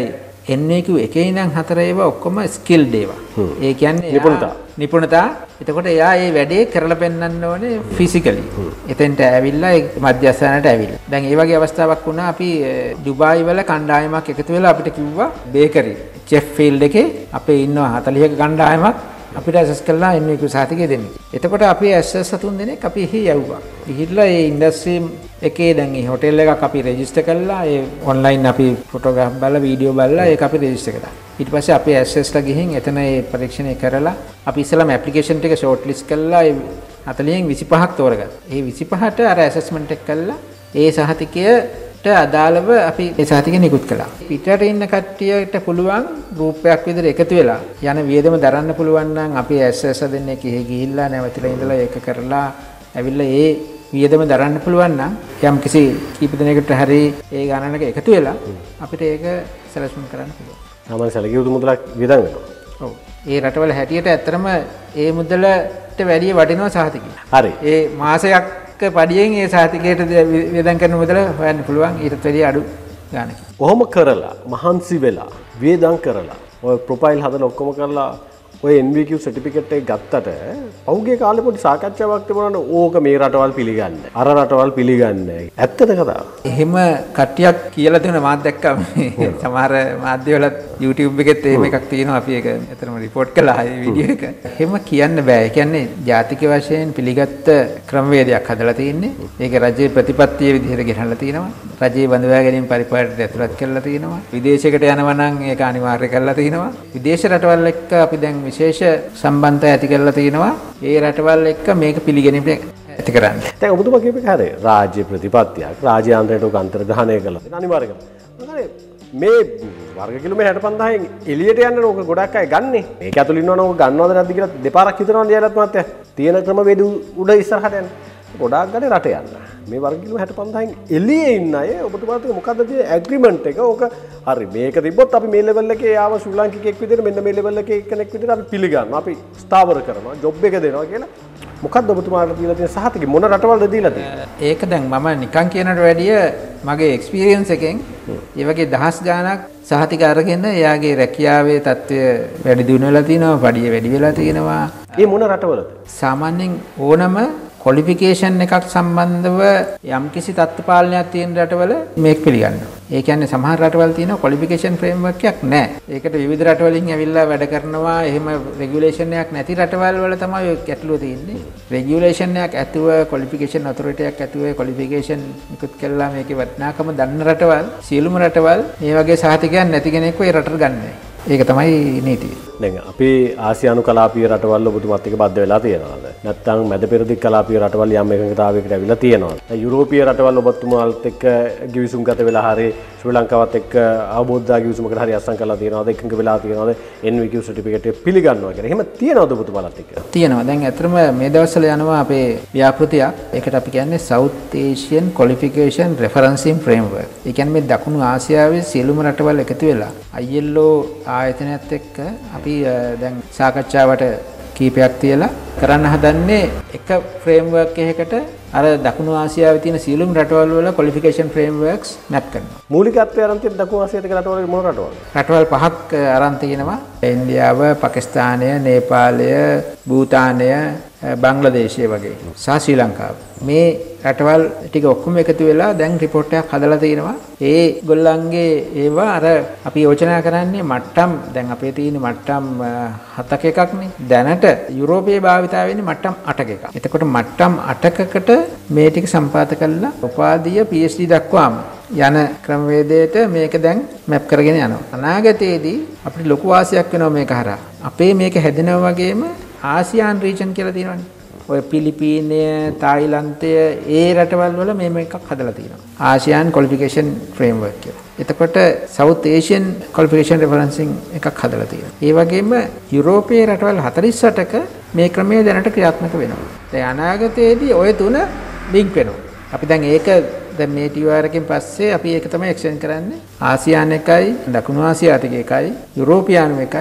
N V Q එකේ ඉඳන් හතර ඒවා ඔක්කොම ස්කිල්ඩ් ඒවා. ඒ කියන්නේ නිපුණතා. නිපුණතා. එතකොට එයා ඒ වැඩේ කරලා පෙන්වන්න ඕනේ ෆිසිකලි. එතෙන්ට ඇවිල්ලා ඒ මධ්‍යස්ථානයට ඇවිල්ලා. දැන් ඒ වගේ අවස්ථාවක් වුණා අපි ඩුබායි වල කණ්ඩායමක් එකතු වෙලා අපිට කිව්වා බේකරි චෙෆ් ෆීල්ඩ් එකේ අපේ ඉන්නවා හතළිහක කණ්ඩායමක් අපිට ඇසස් කළා N V Q සහතිකය දෙන්න. එතකොට අපි ඇසස් හතුන් දෙනෙක් අපි එහි යවුවා. ගිහිල්ලා ඒ ඉන්ඩස්ට්‍රි එකේ දැන් මේ හොටෙල් එකක් අපි රෙජිස්ටර් කළා. ඒ ඔන්ලයින් අපි ෆොටෝග්‍රාෆ් බලලා වීඩියෝ බලලා ඒක අපි රෙජිස්ටර් කළා. ඊට පස්සේ අපි ඇසස් ලා ගිහින් එතන ඒ පරීක්ෂණය කරලා අපි ඉස්සෙල්ලාම ඇප්ලිකේෂන් ටික ෂෝට් ලිස්ට් කළා. ඒ හතළිහෙන් විසිපහක් තෝරගත්තා. ඒ විසිපහට අර ඇසස්මන්ට් එක කළා. ඒ සහතිකයට අදාළව අපි ඒ සහතිකය නිකුත් කළා. පිටරට ඉන්න කට්ටියට පුළුවන් ගෲපයක් විදිහට එකතු වෙලා යන වියදම දරන්න පුළුවන් නම් අපි ඇසස් දෙන්නේ කිහෙ ගිහිල්ලා නැවතිලා ඉඳලා ඒක කරලා ඇවිල්ලා ඒ වියදම දරන්න පුළුවන් නම් යම් කිසි කීප දිනයකට හරි ඒ ගණනක එකතු වෙලා අපිට ඒක සැලසුම් කරන්න පුළුවන්. සාමාන්‍ය සැලකිය යුතු මුදලක් වියදම් වෙනවා. ඔව්. ඒ රටවල හැටියට ඇත්තටම ඒ මුදලට වැඩිය වටිනවා සහතිකය. හරි. ඒ මාසයක් පඩියෙන් ඒ සහතිකයට වියදම් කරන මුදල හොයන්න පුළුවන් ඊටත් වැඩිය අඩු ගානකින්. කොහොම කරලා මහන්සි වෙලා වියදම් කරලා ඔය ප්‍රොෆයිල් හදලා ඔක්කොම කරලා ඔය N V Q සර්ටිෆිකේට් එක ගත්තට පහුගිය කාලේ පොඩි සාකච්ඡාවක් තිබුණානේ ඕක මේ රටවල් පිළිගන්නේ අර රටවල් පිළිගන්නේ ඇත්තද කතාව? එහෙම කට්ටියක් කියලා දෙන මාත් දැක්කා මේ සමහර මාධ්‍යවල YouTube එකෙත් එහෙම එකක් තියෙනවා අපි ඒක ඇත්තටම රිපෝට් කළා ඒ වීඩියෝ එක. එහෙම කියන්න බෑ. ඒ කියන්නේ ජාතික වශයෙන් පිළිගත්ත ක්‍රමවේදයක් හදලා තියෙන්නේ. ඒක රජයේ ප්‍රතිපත්තිය විදිහට ගෙනල්ලා තියෙනවා. රජයේ බඳවා ගැනීම පරිපාලනයට ඇතුළත් කරලා තියෙනවා. විදේශයකට යනවා නම් ඒක අනිවාර්ය කරලා තියෙනවා. විදේශ රටවල් එක්ක අපි දැන් විශේෂ සම්බන්ධය ඇති කරලා තියෙනවා. ඒ රටවල් එක්ක මේක පිළිගැනීමට ඇති කරන්න. දැන් ඔබතුමා කියපු එක හරිය. රාජ්‍ය ප්‍රතිපත්තියක් රාජ්‍යාන්තරයට උක අන්තර්ග්‍රහණය කළා. ඒක අනිවාර්ය කරනවා. මේ වර්ග කිලෝමීටර් හැට පන්දාහෙන් එළියට යන්න ඕක ගොඩක් අය ගන්නෙ. මේක ඇතුළේ ඉන්නවනම් ඕක ගන්නවද නැද්ද කියලා දෙපාරක් හිතනවා ජයලත් මහත්තයා. තියෙන ක්‍රමවේද උඩ ඉස්සරහට යන්න. ගොඩාක් ගන්නේ රට යන්න. මේ වර්ග කිලෝමීටර් හැට පන්දාහෙන් එළියේ ඉන්න අය ඔබතුමාට මොකද්ද තියෙන ඇග්‍රීමන්ට් එක? ඕක හරි මේක තිබ්බොත් අපි මේ ලෙවල් එකේ යාව ශ්‍රී ලාංකිකයෙක් විදිහට මෙන්න මේ ලෙවල් එකේ කෙනෙක් විදිහට අපි පිළිගන්නවා. අපි ස්ථාවර කරනවා. ජොබ් එක දෙනවා කියලා. මොකද්ද ඔබතුමාට දීලා තියෙන සහතිකේ මොන රටවල්ද දීලා තියෙන්නේ? ඒක දැන් මම නිකන් කියනට වැඩිය මගේ එක්ස්පීරියන්ස් එකෙන් ඒ වගේ දහස් ගාණක් සහතික අරගෙන එයාගේ රැකියාවේ තත්ත්වය වැඩි දියුණු වෙලා තියෙනවා, පඩිය වැඩි වෙලා තියෙනවා. මේ මොන රටවලද? සාමාන්‍යයෙන් ඕනම ක්වොලිෆිකේෂන් එකක් සම්බන්ධව යම්කිසි තත්ත්ව පාලනයක් තියෙන රටවල මේක පිළිගන්නවා. ඒ කියන්නේ සමහර රටවල් තියෙන ක්වොලිෆිකේෂන් ෆ්‍රේම්වර්ක් එකක් නැහැ. ඒකට විවිධ රටවලින් ඇවිල්ලා වැඩ කරනවා. එහෙම රෙගියුලේෂන් එකක් නැති රටවල් වල තමයි ඔය ගැටලුව තියෙන්නේ. රෙගියුලේෂන් එකක් ඇතුව ක්වොලිෆිකේෂන් ඔතොරිටි එකක් ඇතුව ක්වොලිෆිකේෂන් නිකුත් කළා මේකේ වටිනාකම දන්න රටවල් සියලුම රටවල් මේ වගේ සහතිකයක් නැති කෙනෙක්ව ඒ රටට ගන්නෑ. ඒක තමයි නීතිය. දැන් අපේ ආසියානු කලාපීය රටවල් ඔබතුමාත් එක්ක බද්ධ වෙලා තියෙනවද? නැත්නම් මැද පෙරදිග කලාපීය රටවල් යම් එකඟතාවයකට ඇවිල්ලා තියෙනවද? දැන් යුරෝපීය රටවල් ඔබතුමාත් එක්ක ගිවිසුම් ගත වෙලා හරි ශ්‍රී ලංකාවත් එක්ක අවබෝධා ගිවිසුමකට හරි අත්සන් කරලා තියෙනවද? එකඟ වෙලා තියෙනවද? N V Q සර්ටිෆිකේට් එක පිළිගන්නවා කියලා. එහෙම තියෙනවද ඔබතුමාලත් එක්ක? තියෙනවා. දැන් ඇත්තටම මේ දවස්වල යනවා අපේ ව්‍යාපෘතියක්. ඒකට අපි කියන්නේ South Asian Qualification Referencing Framework. ඒ කියන්නේ මේ දකුණු ආසියාවේ සියලුම රටවල් එකතු වෙලා I L O ආයතනයත් එක්ක අපි දැන් සාකච්ඡාවට කීපයක් තියලා කරන්න හදන්නේ එක ෆ්‍රේම්වර්ක් එකකට අර දකුණු ආසියාවේ තියෙන සියලුම රටවල් වල ක්වොලිෆිකේෂන් ෆ්‍රේම්වර්ක්ස් මැප් කරනවා. මූලිකත්වය අරන් තියෙන දකුණු ආසියාවේ රටවල් මොන රටවල්ද? රටවල් පහක් අරන් තියෙනවා. ඉන්දියාව, පාකිස්තානය, නේපාලය, භූතානය, බංග්ලාදේශය වගේ සහ ශ්‍රී ලංකාව. මේ රටවල් ටික ඔක්කොම එකතු වෙලා දැන් රිපෝට් එකක් හදලා තිනවා. ඒ ගොල්ලන්ගේ ඒවා අර අපි යෝජනා කරන්නේ මට්ටම් දැන් අපේ තියෙන මට්ටම් හතක එකක්නේ. දැනට යුරෝපයේ භාවිතා වෙන්නේ මට්ටම් අටක එකක්. එතකොට මට්ටම් අටකකට මේ ටික සම්පාත කරලා උපාධිය P H D දක්වාම යන ක්‍රමවේදයට මේක දැන් මැප් කරගෙන යනවා. අනාගතයේදී අපිට ලොකු වාසියක් වෙනවා මේක හරහා. අපේ මේක හැදෙනවා වගේම ආසියානු රීජන් කියලා තියෙනවානේ. ඔය පිලිපීනය, තායිලන්තය ඒ රටවල් වල මේ මේකක් හදලා තියෙනවා. ආසියානු ක්වොලිෆිකේෂන් ෆ්‍රේම්වර්ක් කියලා. එතකොට South Asian Qualification Referencing එකක් හදලා තියෙනවා. ඒ වගේම යුරෝපීය රටවල් හතළිස් අටක මේ ක්‍රමය දැනට ක්‍රියාත්මක වෙනවා. දැන් අනාගතයේදී ඔය තුන ලින්ක් වෙනවා. අපි දැන් ඒක දැන් මේ T O R එකෙන් පස්සේ අපි ඒක තමයි එක්ස්ටෙන්ඩ් කරන්නේ. ආසියානු එකයි, දකුණු ආසියාතික එකයි, යුරෝපියානු එකයි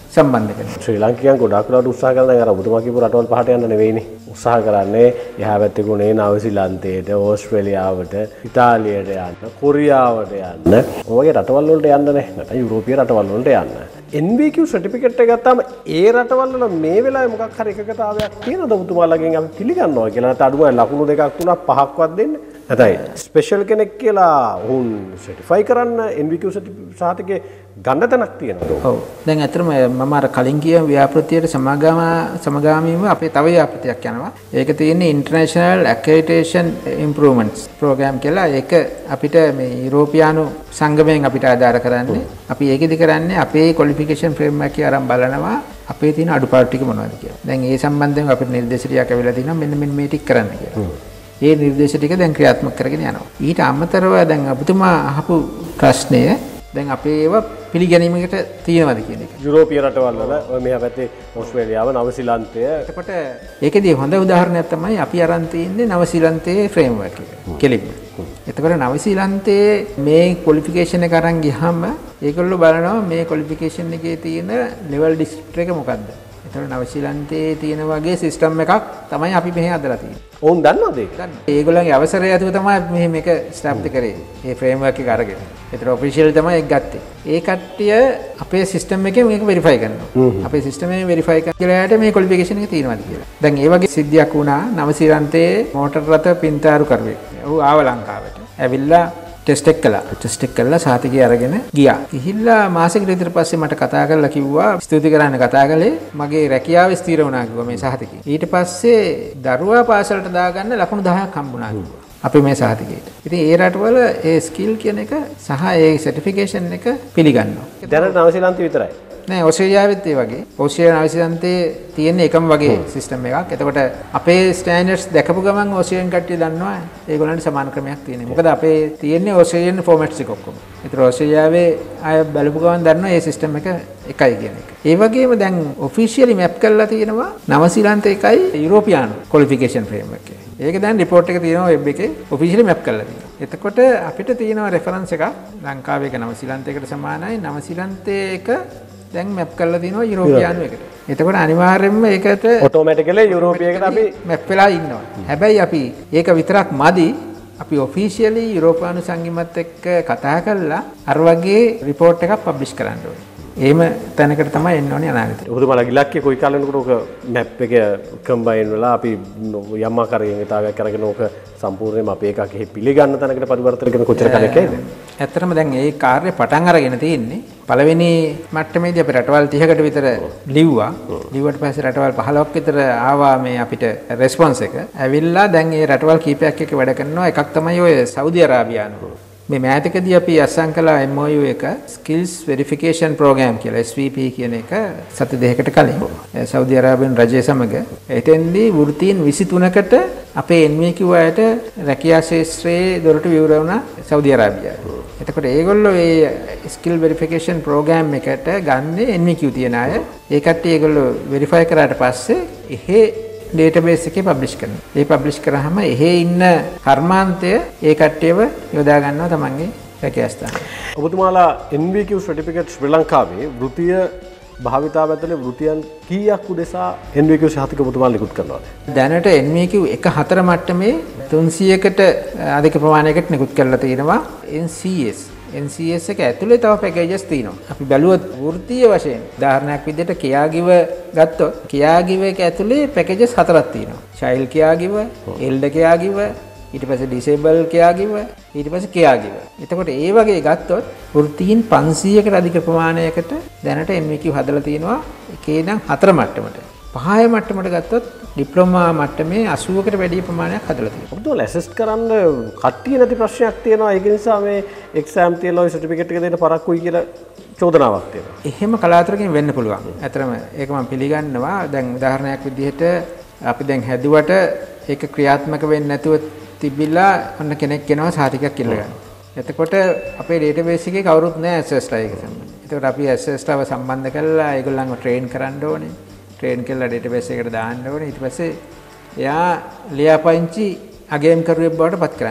සම්බන්ධ කරනවා. ශ්‍රී ලාංකිකයන් ගොඩාක් වෙලාවට උත්සාහ කරන දැන් අර ඔබතුමා කියපු රටවල් පහට යන්න නෙවෙයිනේ. උත්සාහ කරන්නේ එහා පැත්තේ ගුණේ නවසීලන්තයට, ඕස්ට්‍රේලියාවට, ඉතාලියට යන්න, කොරියාවට යන්න. ඔයගේ රටවල් වලට යන්න නැහැ. නැත්නම් යුරෝපීය රටවල් වලට යන්න. N V Q සර්ටිෆිකේට් එක ගත්තාම ඒ රටවල් වල මේ වෙලාවේ මොකක් හරි එකකතාවයක් තියෙනවද ඔබතුමාලගෙන් අපි පිළිගන්නවා කියලා නැත්නම් අඩුම ලකුණු දෙකක් තුනක් පහක්වත් දෙන්න. නැත්නම් ස්පෙෂල් කෙනෙක් කියලා උන් සර්ටිෆයි කරන්න N V Q සහතිකේ ගන්න තැනක් තියෙනවද? ඔව්. දැන් ඇත්තටම මම අර කලින් කිය ව්‍යාපෘතියට සමාගම සමගාමීව අපේ තව ව්‍යාපෘතියක් යනවා. ඒක තියෙන්නේ International Accreditation Improvements Program කියලා. ඒක අපිට මේ යුරෝපියානු සංගමයෙන් අපිට ආධාර කරන්නේ. අපි ඒකෙදි කරන්නේ අපේ qualification framework එක අරන් බලනවා අපේ තියෙන අඩුපාඩු ටික මොනවද කියලා. දැන් ඒ සම්බන්ධයෙන් අපිට නිර්දේශ ටිකක් ඇවිල්ලා තිනවා මෙන්න මෙන්න මේ ටික කරන්න කියලා. ඒ නිර්දේශ ටික දැන් ක්‍රියාත්මක කරගෙන යනවා. ඊට අමතරව දැන් ඔබතුමා අහපු ප්‍රශ්නය දැන් අපේ ඒවා පිළිගැනීමකට තියෙනවද කියන එක. යුරෝපීය රටවල් වල ඔය මෙහා පැත්තේ ඕස්ට්‍රේලියාව, නවසීලන්තය. එතකොට ඒකෙදී හොඳ උදාහරණයක් තමයි අපි අරන් තියන්නේ නවසීලන්තයේ ෆ්‍රේම්වර්ක් එක. කෙලින්ම. එතකොට නවසීලන්තයේ මේ ක්වොලිෆිකේෂන් එක අරන් ගියාම ඒගොල්ලෝ බලනවා මේ ක්වොලිෆිකේෂන් එකේ තියෙන ලෙවල් ඩිස්ක්‍රිප්ටර් එක මොකක්ද? එතකොට නවසීලන්තයේ තියෙන වගේ සිස්ටම් එකක් තමයි අපි මෙහෙ හදලා තියෙන්නේ. ඔවුන් දන්නවද ඒක? දන්නවා. ඒගොල්ලන්ගේ අවසරය ඇතුව තමයි මෙහෙ මේක ස්ථාපිත කරේ. මේ ෆ්‍රේම්වර්ක් එක අරගෙන. ඒතර ඔෆිෂියල් තමයි ඒක ගත්තේ. ඒ කට්ටිය අපේ සිස්ටම් එකේ මේක වෙරිෆයි කරනවා. අපේ සිස්ටම් එකේ වෙරිෆයි කරලාට මේ ක්වොලිෆිකේෂන් එක තියෙනවද කියලා. දැන් ඒ වගේ සිද්ධියක් වුණා නවසීලන්තයේ මෝටර් රථ පින්තාරු කරුවෙක්. ඌ ආව ලංකාවට. ඇවිල්ලා ටෙස්ට් එක කළා. ටෙස්ට් එක කළා සාතිකය අරගෙන ගියා. ගිහිල්ලා මාසෙකට විතර පස්සේ මට කතා කරලා කිව්වා ස්තුති කරන්න කතා කළේ මගේ රැකියාව ස්ථිර වුණා කිව්වා මේ සහතිකේ. ඊට පස්සේ දරුවා පාසලට දාගන්න ලකුණු දහයක් හම්බුණා කිව්වා. අපි මේ සහතිකේට. ඉතින් ඒ රටවල ඒ ස්කිල් කියන එක සහ ඒ සර්ටිෆිකේෂන් එක පිළිගන්නවා. දැනට නවසීලන්තේ විතරයි. නෑ ඕස්ට්‍රේලියාවෙත් ඒ වගේ. ඕස්ට්‍රේලියා නවසීලන්තේ තියෙන එකම වගේ සිස්ටම් එකක්. එතකොට අපේ ස්ටෑන්ඩඩ්ස් දැකපු ගමන් ඕස්ට්‍රේලියන් කට්ටිය දන්නවා ඒගොල්ලන්ට සමාන ක්‍රමයක් තියෙනවා. මොකද අපේ තියෙන්නේ ඕස්ට්‍රේලියන් ෆෝමැට්ස් එක ඔක්කොම. ඒතර ඕස්ට්‍රේලියාවේ අය බලපු ගමන් දන්නවා මේ සිස්ටම් එක එකයි කියන එක. ඒ වගේම දැන් ඔෆිෂියලි මැප් කරලා තියෙනවා නවසීලන්තේ එකයි යුරෝපියානු ක්වොලිෆිකේෂන් ෆ්‍රේම්වර්ක් එක. ඒක දැන් රිපෝට් එක තියෙනවා වෙබ් එකේ ඔෆිෂියලි මැප් කරලා තියෙනවා. එතකොට අපිට තියෙනවා රෙෆරන්ස් එකක් ලංකාවේ එක නවසීලන්තයකට සමානයි. නවසීලන්තේ එක දැන් මැප් කරලා තිනවා යුරෝපියානු එකට. එතකොට අනිවාර්යයෙන්ම ඒකට ඔටෝමැටිකලි යුරෝපියකට අපි මැප් වෙලා ඉන්නවා. හැබැයි අපි ඒක විතරක් මදි. අපි ඔෆිෂියලි යුරෝපියානු සංගමත් එක්ක කතා කරලා අර වගේ රිපෝට් එකක් පබ්ලිෂ් කරන්න ඕනේ. එහෙම තැනකට තමයි එන්න ඕනේ අනාගතේ. ඔබතුමාලගේ ඉලක්කය කොයි කාලෙකට ඔක මැප් එක කම්බයින් වෙලා අපි යම් ආකාරයකින් කරගෙන ඕක සම්පූර්ණයෙන්ම අපේ එකකෙහි පිළිගන්න තැනකට පරිවර්තන කරන කොච්චර කාලයක් ඇයිද? ඇත්තටම දැන් මේ කාර්යය පටන් අරගෙන තියෙන්නේ පළවෙනි මට්ටමේදී අපි රටවල් තිහකට විතර ලිව්වා. ලිව්වට පස්සේ රටවල් පහළොවක් විතර ආවා මේ අපිට රෙස්පොන්ස් එක. ඇවිල්ලා දැන් මේ රටවල් කීපයක් එක්ක වැඩ කරනවා. එකක් තමයි ඔය සෞදි අරාබියානු. මේ මෑතකදී අපි අත්සන් කළා M O U එක ස්කිල්ස් වෙරිෆිකේෂන් ප්‍රෝග්‍රෑම් කියලා S V P කියන එක සති දෙකකට කලින් සෞදි අරාබියන් රජය සමග එතෙන්දී වෘත්තීන් විසි තුනකට අපේ N V Q අයට රැකියා ශාස්ත්‍රයේ දොරටු විවර වුණා සෞදි අරාබියාවේ. එතකොට ඒගොල්ලෝ මේ ස්කිල් වෙරිෆිකේෂන් ප්‍රෝග්‍රෑම් එකට ගන්නේ N V Q තියන අය. ඒ කට්ටිය ඒගොල්ලෝ වෙරිෆයි කරාට පස්සේ එහෙ ඩේටාබේස් එකේ පබ්ලිෂ් කරනවා. ඒ පබ්ලිෂ් කරාම එහෙ ඉන්න කර්මාන්තය ඒ කට්ටියව යොදා ගන්නවා තමන්ගේ රැකියා ස්ථානයේ. ඔබතුමාලා N V Q සර්ටිෆිකේට් ශ්‍රී ලංකාවේ වෘත්තීය භාවිතාව ඇතුලේ වෘත්තියන් කීයක් උදෙසා N V Q සහතික ඔබතුමාලා නිකුත් කරනවද? දැනට N V Q එක හතර මට්ටමේ තුන්සියයකට අධික ප්‍රමාණයකට නිකුත් කරලා තියෙනවා N C S. N C S එක ඇතුලේ තව පැකේජස් තියෙනවා. අපි බැලුවොත් වෘත්තීය වශයෙන් උදාහරණයක් විදිහට කෙයාගිව ගත්තොත් කෙයාගිව එක ඇතුලේ පැකේජස් හතරක් තියෙනවා. චයිල්ඩ් කෙයාගිව, එල්ඩර් කෙයාගිව, ඊට පස්සේ ඩිසේබල් කෙයාගිව, ඊට පස්සේ කෙයාගිව. එතකොට ඒ වගේ ගත්තොත් වෘත්තීන් පන්සීයකට අධික ප්‍රමාණයකට දැනට N V Q හදලා තියෙනවා. ඒකේ නම් හතර මට්ටමට. පහය මට්ටමට ගත්තොත් ඩිප්ලෝමා මට්ටමේ අසූවකට වැඩි ප්‍රමාණයක් හදලා තියෙනවා. ඔබතුමාලා ඇසෙස්ට් කරන්න කට්ටිය නැති ප්‍රශ්නයක් තියෙනවා. ඒක නිසා මේ එක්සෑම් තියලා ඔය සර්ටිෆිකේට් එක දෙන්න පරක්කුයි කියලා චෝදනාවක් තියෙනවා. එහෙම කලාතුරකින් වෙන්න පුළුවන්. ඇත්තටම ඒක මම පිළිගන්නවා. දැන් උදාහරණයක් විදිහට අපි දැන් හැදුවට ඒක ක්‍රියාත්මක වෙන්නේ නැතුව තිබිලා ඔන්න කෙනෙක් කෙනවා සාතිකයක් ඉල්ල ගන්න. එතකොට අපේ ඩේටාබේස් එකේ කවුරුත් නැහැ ඇසෙස්ට්ලා ඒක සම්බන්ධ. එතකොට අපි ඇසෙස්ට්ලාව සම්බන්ධ කරලා ඒගොල්ලන්ව ට්‍රේන් කරන්න ඕනේ. ට්‍රේන් කරලා ඩේටාබේස් එකට දාන්න ඕනේ. ඊට පස්සේ එයා ලියාපදිංචි අගයන් කරුවෙක් බවට පත් කරන්න ඕනේ.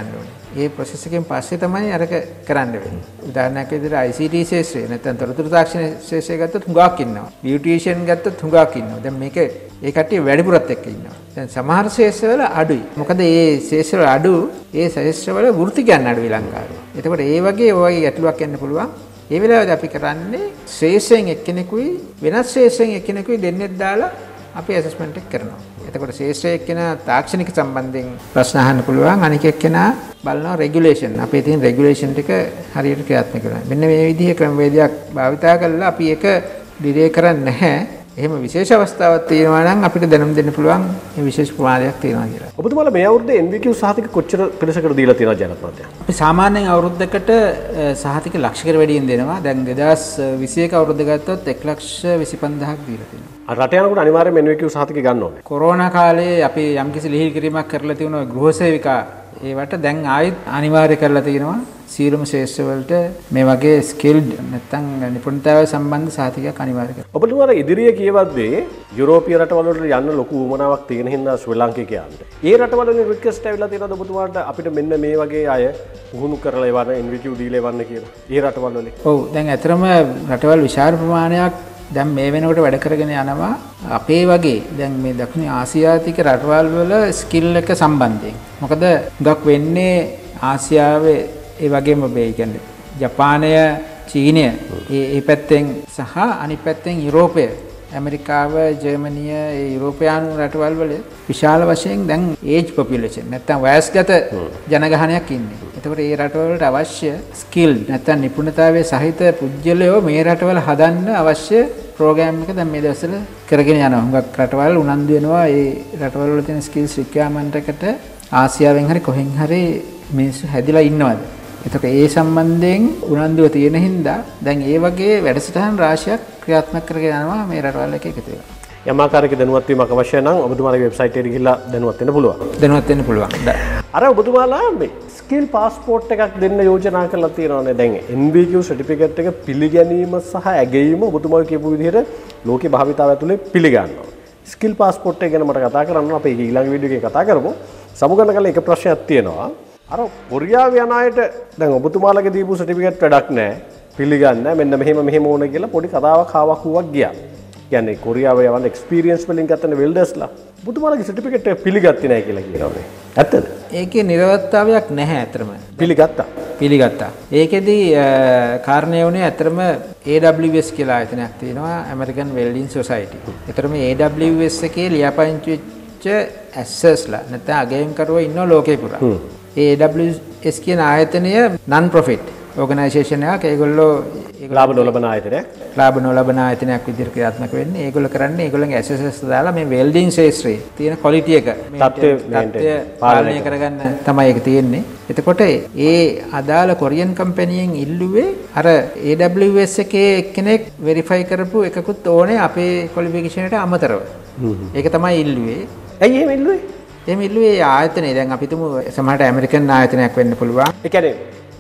ඒ process එකෙන් පස්සේ තමයි අරක කරන්න වෙන්නේ. උදාහරණයක් විදිහට I C T ශාස්ත්‍රය නැත්නම් තොරතුරු තාක්ෂණ ශාස්ත්‍රය ගත්තොත් හුඟක් ඉන්නවා. beautician ගත්තොත් හුඟක් ඉන්නවා. දැන් මේක ඒ කට්ටිය වැඩිපුරත් එක්ක ඉන්නවා. දැන් සමහර ශාස්ත්‍රවල අඩුයි. මොකද මේ ශාස්ත්‍රවල අඩු ඒ ශාස්ත්‍රවල වෘත්තිකයන් අඩුයි ලංකාවේ. එතකොට ඒ වගේ ඔය වගේ ගැටලුවක් එන්න පුළුවන්. ඒ වෙලාවේදී අපි කරන්නේ ශාස්ත්‍රයෙන් එක්කෙනෙකුයි වෙනස් ශාස්ත්‍රයෙන් එක්කෙනෙකුයි දෙන්නෙක් දාලා අපි ඇසස්මන්ට් එක කරනවා. එතකොට ශාස්ත්‍රයේ එක්කෙනා තාක්ෂණික සම්බන්ධයෙන් ප්‍රශ්න අහන්න පුළුවන්. අනික එක්කෙනා බලනවා රෙගියුලේෂන්. අපේ තියෙන රෙගියුලේෂන් ටික හරියට ක්‍රියාත්මක කරනවා. මෙන්න මේ විදිහේ ක්‍රමවේදයක් භාවිතා කරලා අපි ඒක ඩිලේ කරන්නේ නැහැ. එහෙම විශේෂ අවස්ථාවක් තියෙනවා නම් අපිට දැනුම් දෙන්න පුළුවන් මේ විශේෂ ප්‍රමාණයක් තියෙනවා කියලා. ඔබතුමාලා මේ අවුරුද්දේ N V Q සහතික කොච්චර පිළිසකට දීලා තියෙනවද ජනත් මහත්තයා? අපි සාමාන්‍යයෙන් අවුරුද්දකට සහතික ලක්ෂයකට වැඩියෙන් දෙනවා. දැන් දෙදාස් විසි එක අවුරුද්ද ගත්තොත් එක ලක්ෂ විසි පන්දාහක් දීලා තියෙනවා. රට යනකොට අනිවාර්යයෙන්ම N V Q සහතික ගන්න ඕනේ. කොරෝනා කාලේ අපි යම්කිසි ලිහිල් කිරීමක් කරලා තියෙනවා ගෘහ සේවිකා ඒවට දැන් ආයෙත් අනිවාර්ය කරලා තියෙනවා. සියලුම ශාස්ත්‍ර වලට මේ වගේ ස්කිල්ඩ් නැත්නම් නිපුණතාවය සම්බන්ධ සහතිකයක් අනිවාර්ය කරනවා. ඔබතුමාලා ඉදිරියේ කියවද්දී යුරෝපීය රටවල වලට යන්න ලොකු උවමනාවක් තියෙන හින්දා ශ්‍රී ලාංකිකයන්ට. ඒ රටවල වලින් රික්වෙස්ට් ඇවිල්ලා තියෙනවද ඔබතුමාට අපිට මෙන්න මේ වගේ අය පුහුණු කරලා එවන්න N V Q දීලා එවන්න කියලා. ඒ රටවල වලින්. ඔව් දැන් ඇතරම රටවල් විශාල ප්‍රමාණයක් දැන් මේ වෙනකොට වැඩ කරගෙන යනවා අපේ වගේ දැන් මේ දකුණු ආසියාතික රටවල් වල ස්කිල් එක සම්බන්ධයෙන්. මොකද ගොඩක් වෙන්නේ ආසියාවේ ඒ වගේම මේ කියන්නේ ජපානය චීනය ඒ ඒ පැත්තෙන් සහ අනිත් පැත්තෙන් යුරෝපය ඇමරිකාව ජර්මනිය ඒ යුරෝපයානු රටවල් වල විශාල වශයෙන් දැන් ඒජ් පොපියුලේෂන් නැත්නම් වයස්ගත ජනගහනයක් ඉන්නේ. එතකොට ඒ රටවල් වලට අවශ්‍ය ස්කිල් නැත්නම් නිපුණතාවයේ සහිත පුජ්‍යලයෝ මේ රටවල හදන්න අවශ්‍ය ප්‍රෝග්‍රෑම් එක දැන් මේ දවස්වල කරගෙන යනවා. හුඟක් රටවල් උනන්දු වෙනවා ඒ රටවල් වල තියෙන ස්කිල්ස් රික්වයර්මන්ට් එකට ආසියාවෙන් හරි කොහෙන් හරි මිනිස්සු හැදිලා ඉන්නවද? එතකොට ඒ සම්බන්ධයෙන් උනන්දුව තියෙන හින්දා දැන් ඒ වගේ වැඩසටහන් රාශියක් ක්‍රියාත්මක කරගෙන යනවා මේ රටවල් එක එකතු වෙලා. යම් ආකාරයක දැනුවත් වීමක් අවශ්‍ය නම් ඔබතුමාලගේ වෙබ්සයිට් එකට ගිහිල්ලා දැනුවත් වෙන්න පුළුවන්. දැනුවත් වෙන්න පුළුවන්. අර ඔබතුමාලා මේ ස්කිල් පාස්පෝර්ට් එකක් දෙන්න යෝජනා කරලා තියෙනවානේ. දැන් N V Q සර්ටිෆිකේට් එක පිළිගැනීම සහ ඇගීම ඔබතුමාලා කියපු විදිහට ලෝකේ භාවිතාව ඇතුලේ පිළිගන්නවා. ස්කිල් පාස්පෝර්ට් එක ගැන මට කතා කරන්න අපේ ඊළඟ වීඩියෝ එකේ කතා කරමු. සමුගන්න කල එක ප්‍රශ්නයක් තියෙනවා. අර කොරියාව යන අයට දැන් ඔබතුමාලගේ දීපු සර්ටිෆිකේට් වැඩක් නැහැ. පිළිගන්න මෙන්න මෙහෙම මෙහෙම ඕන කියලා පොඩි කතාවක් ආවක් වුවක් ගියා. කියන්නේ කොරියාව යවන්න එක්ස්පීරියන්ස් වලින් ගත්තන වෙල්ඩර්ස්ලා ඔබතුමාලගේ සර්ටිෆිකේට් එක පිළිගත්තේ නැහැ කියලා කියනවානේ. ඇත්තද? ඒකේ නිරවත්තාවයක් නැහැ අතරම. පිළිගත්තා. පිළිගත්තා. ඒකෙදි කාරණේ වුණේ අතරම A W S කියලා ආයතනයක් තියෙනවා American Welding Society. ඒතරම A W S එකේ ලියාපදිංචි වෙච්ච ඇසස්ලා නැත්නම් අගයන් කරුවෝ ඉන්නෝ ලෝකේ පුරා. ඒ A W S කියන ආයතනය non profit organisation එකක්. ඒගොල්ලෝ ලාභ නොලබන ආයතනයක්. ලාභ නොලබන ආයතනයක් විදිහට ක්‍රියාත්මක වෙන්නේ. ඒගොල්ලෝ කරන්නේ ඒගොල්ලන්ගේ ඇසෙසස් දාලා මේ වෙල්ඩින් ශාස්ත්‍රයේ තියෙන ක්වොලිටි එක තත්ත්වය පාලනය කරගන්න තමයි ඒක තියෙන්නේ. එතකොට ඒ අදාළ කොරියන් කම්පැනියෙන් ඉල්ලුවේ අර A W S එකේ එක්කෙනෙක් වෙරිෆයි කරපු එකකුත් ඕනේ අපේ ක්වොලිෆිකේෂන් එකට අමතරව. ඒක තමයි ඉල්ලුවේ. ඇයි එහෙම ඉල්ලුවේ? එහෙම ඉල්ලුවේ ආයතනය දැන් අපි තුමු සමහරට ඇමරිකන් ආයතනයක් වෙන්න පුළුවන්. ඒ කියන්නේ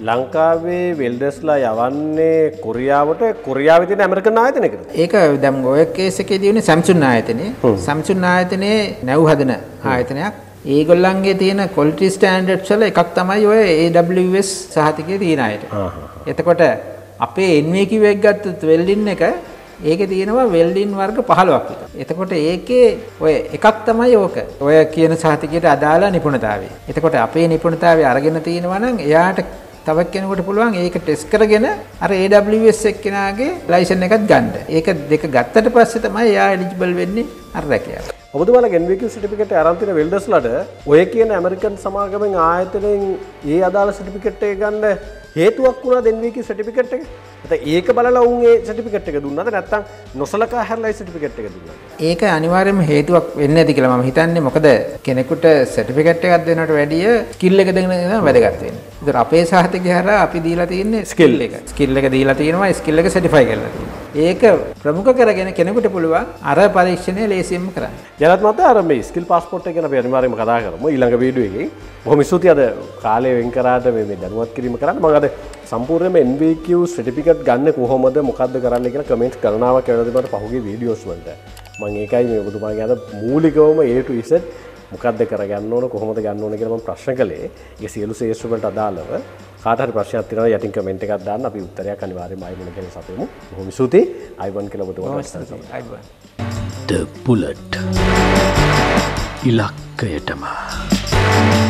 ලංකාවේ වෙල්ඩර්ස්ලා යවන්නේ කොරියාවට කොරියාවේ තියෙන ඇමරිකන් ආයතනයකට. ඒක දැන් ඔය කේස් එකේදී උනේ Samsung ආයතනේ. Samsung ආයතනයේ නැව් හදන ආයතනයක්. ඒගොල්ලන්ගේ තියෙන quality standards වල එකක් තමයි ඔය A W S සහතිකයේ තියෙන අයට. එතකොට අපේ N V Q එක ගත්තොත් වෙල්ඩින් එක ඒකේ තියෙනවා වෙල්ඩින් වර්ග පහළොවක් විතර. එතකොට ඒකේ ඔය එකක් තමයි ඕක. ඔය කියන සහතිකයට අදාළ නිපුණතාවය. එතකොට අපේ නිපුණතාවය අරගෙන තිනවා නම් එයාට තව කෙනෙකුට පුළුවන් ඒක ටෙස්ට් කරගෙන අර A W S එක්කෙනාගේ ලයිසන් එකත් ගන්න. ඒක දෙක ගත්තට පස්සේ තමයි එයා එලිජිබල් වෙන්නේ අර රැකියාවට. ඔබතුමාලගේ N V Q සර්ටිෆිකේට් එක අරන් තියෙන වෙල්ඩර්ස්ලාට ඔය කියන ඇමරිකන් සමාගමෙන් ආයතනයෙන් ඒ අදාළ සර්ටිෆිකේට් එක ගන්න හේතුවක් වුණාද N V Q සර්ටිෆිකේට් එක? නැත්නම් ඒක බලලා උන් ඒ සර්ටිෆිකේට් එක දුන්නාද නැත්නම් නොසලකා හැරලා ඒ සර්ටිෆිකේට් එක දුන්නාද? ඒක අනිවාර්යයෙන්ම හේතුවක් වෙන්නේ නැති කියලා මම හිතන්නේ. මොකද කෙනෙකුට සර්ටිෆිකේට් එකක් දෙනවට වැඩිය ස්කිල් එක දෙන්න තමයි වැදගත් වෙන්නේ. ඒතර අපේ සහතිකය හරහා අපි දීලා තියෙන්නේ ස්කිල් එක. ස්කිල් එක දීලා තියෙනවා ස්කිල් එක සර්ටිෆයි කරලා තියෙනවා. ඒක ප්‍රමුඛ කරගෙන කෙනෙකුට පුළුවන් අර පරීක්ෂණය ලේසියෙන්ම කරන්න. ජනත් මහත්තයා අර මේ ස්කිල් පාස්පෝර්ට් එක ගැන අපි අනිවාර්යයෙන්ම කතා කරමු ඊළඟ වීඩියෝ එකේ. බොහොම ස්තුතියි අද කාලය වෙන් කරාට මේ මේ දැනුවත් කිරීම කරන්න. මම අද සම්පූර්ණයෙන්ම N V Q සර්ටිෆිකේට් ගන්න කොහොමද මොකද්ද කරන්නේ කියලා කමෙන්ට්ස් ගණනාවක් කරලා දෙන්නට පහුගිය වීඩියෝස් වලට. මම ඒකයි මේ ඔබතුමාගේ අද මූලිකවම A to Z මොකක්ද කරගන්න ඕන කොහොමද ගන්න ඕන කියලා මම ප්‍රශ්න කළේ. ඒ සියලු ශේෂ්ත්‍ර වලට අදාළව කාට හරි ප්‍රශ්නයක් තියෙනවා යටින් කමෙන්ට් එකක් දාන්න අපි උත්තරයක් අනිවාර්යයෙන්ම අයිබන් කියලා සපයමු. බොහොම ස්තුතියි. අයිබන් කියලා ඔබතුමාට අයිබන්. The Bullet. ඉලක්කයටම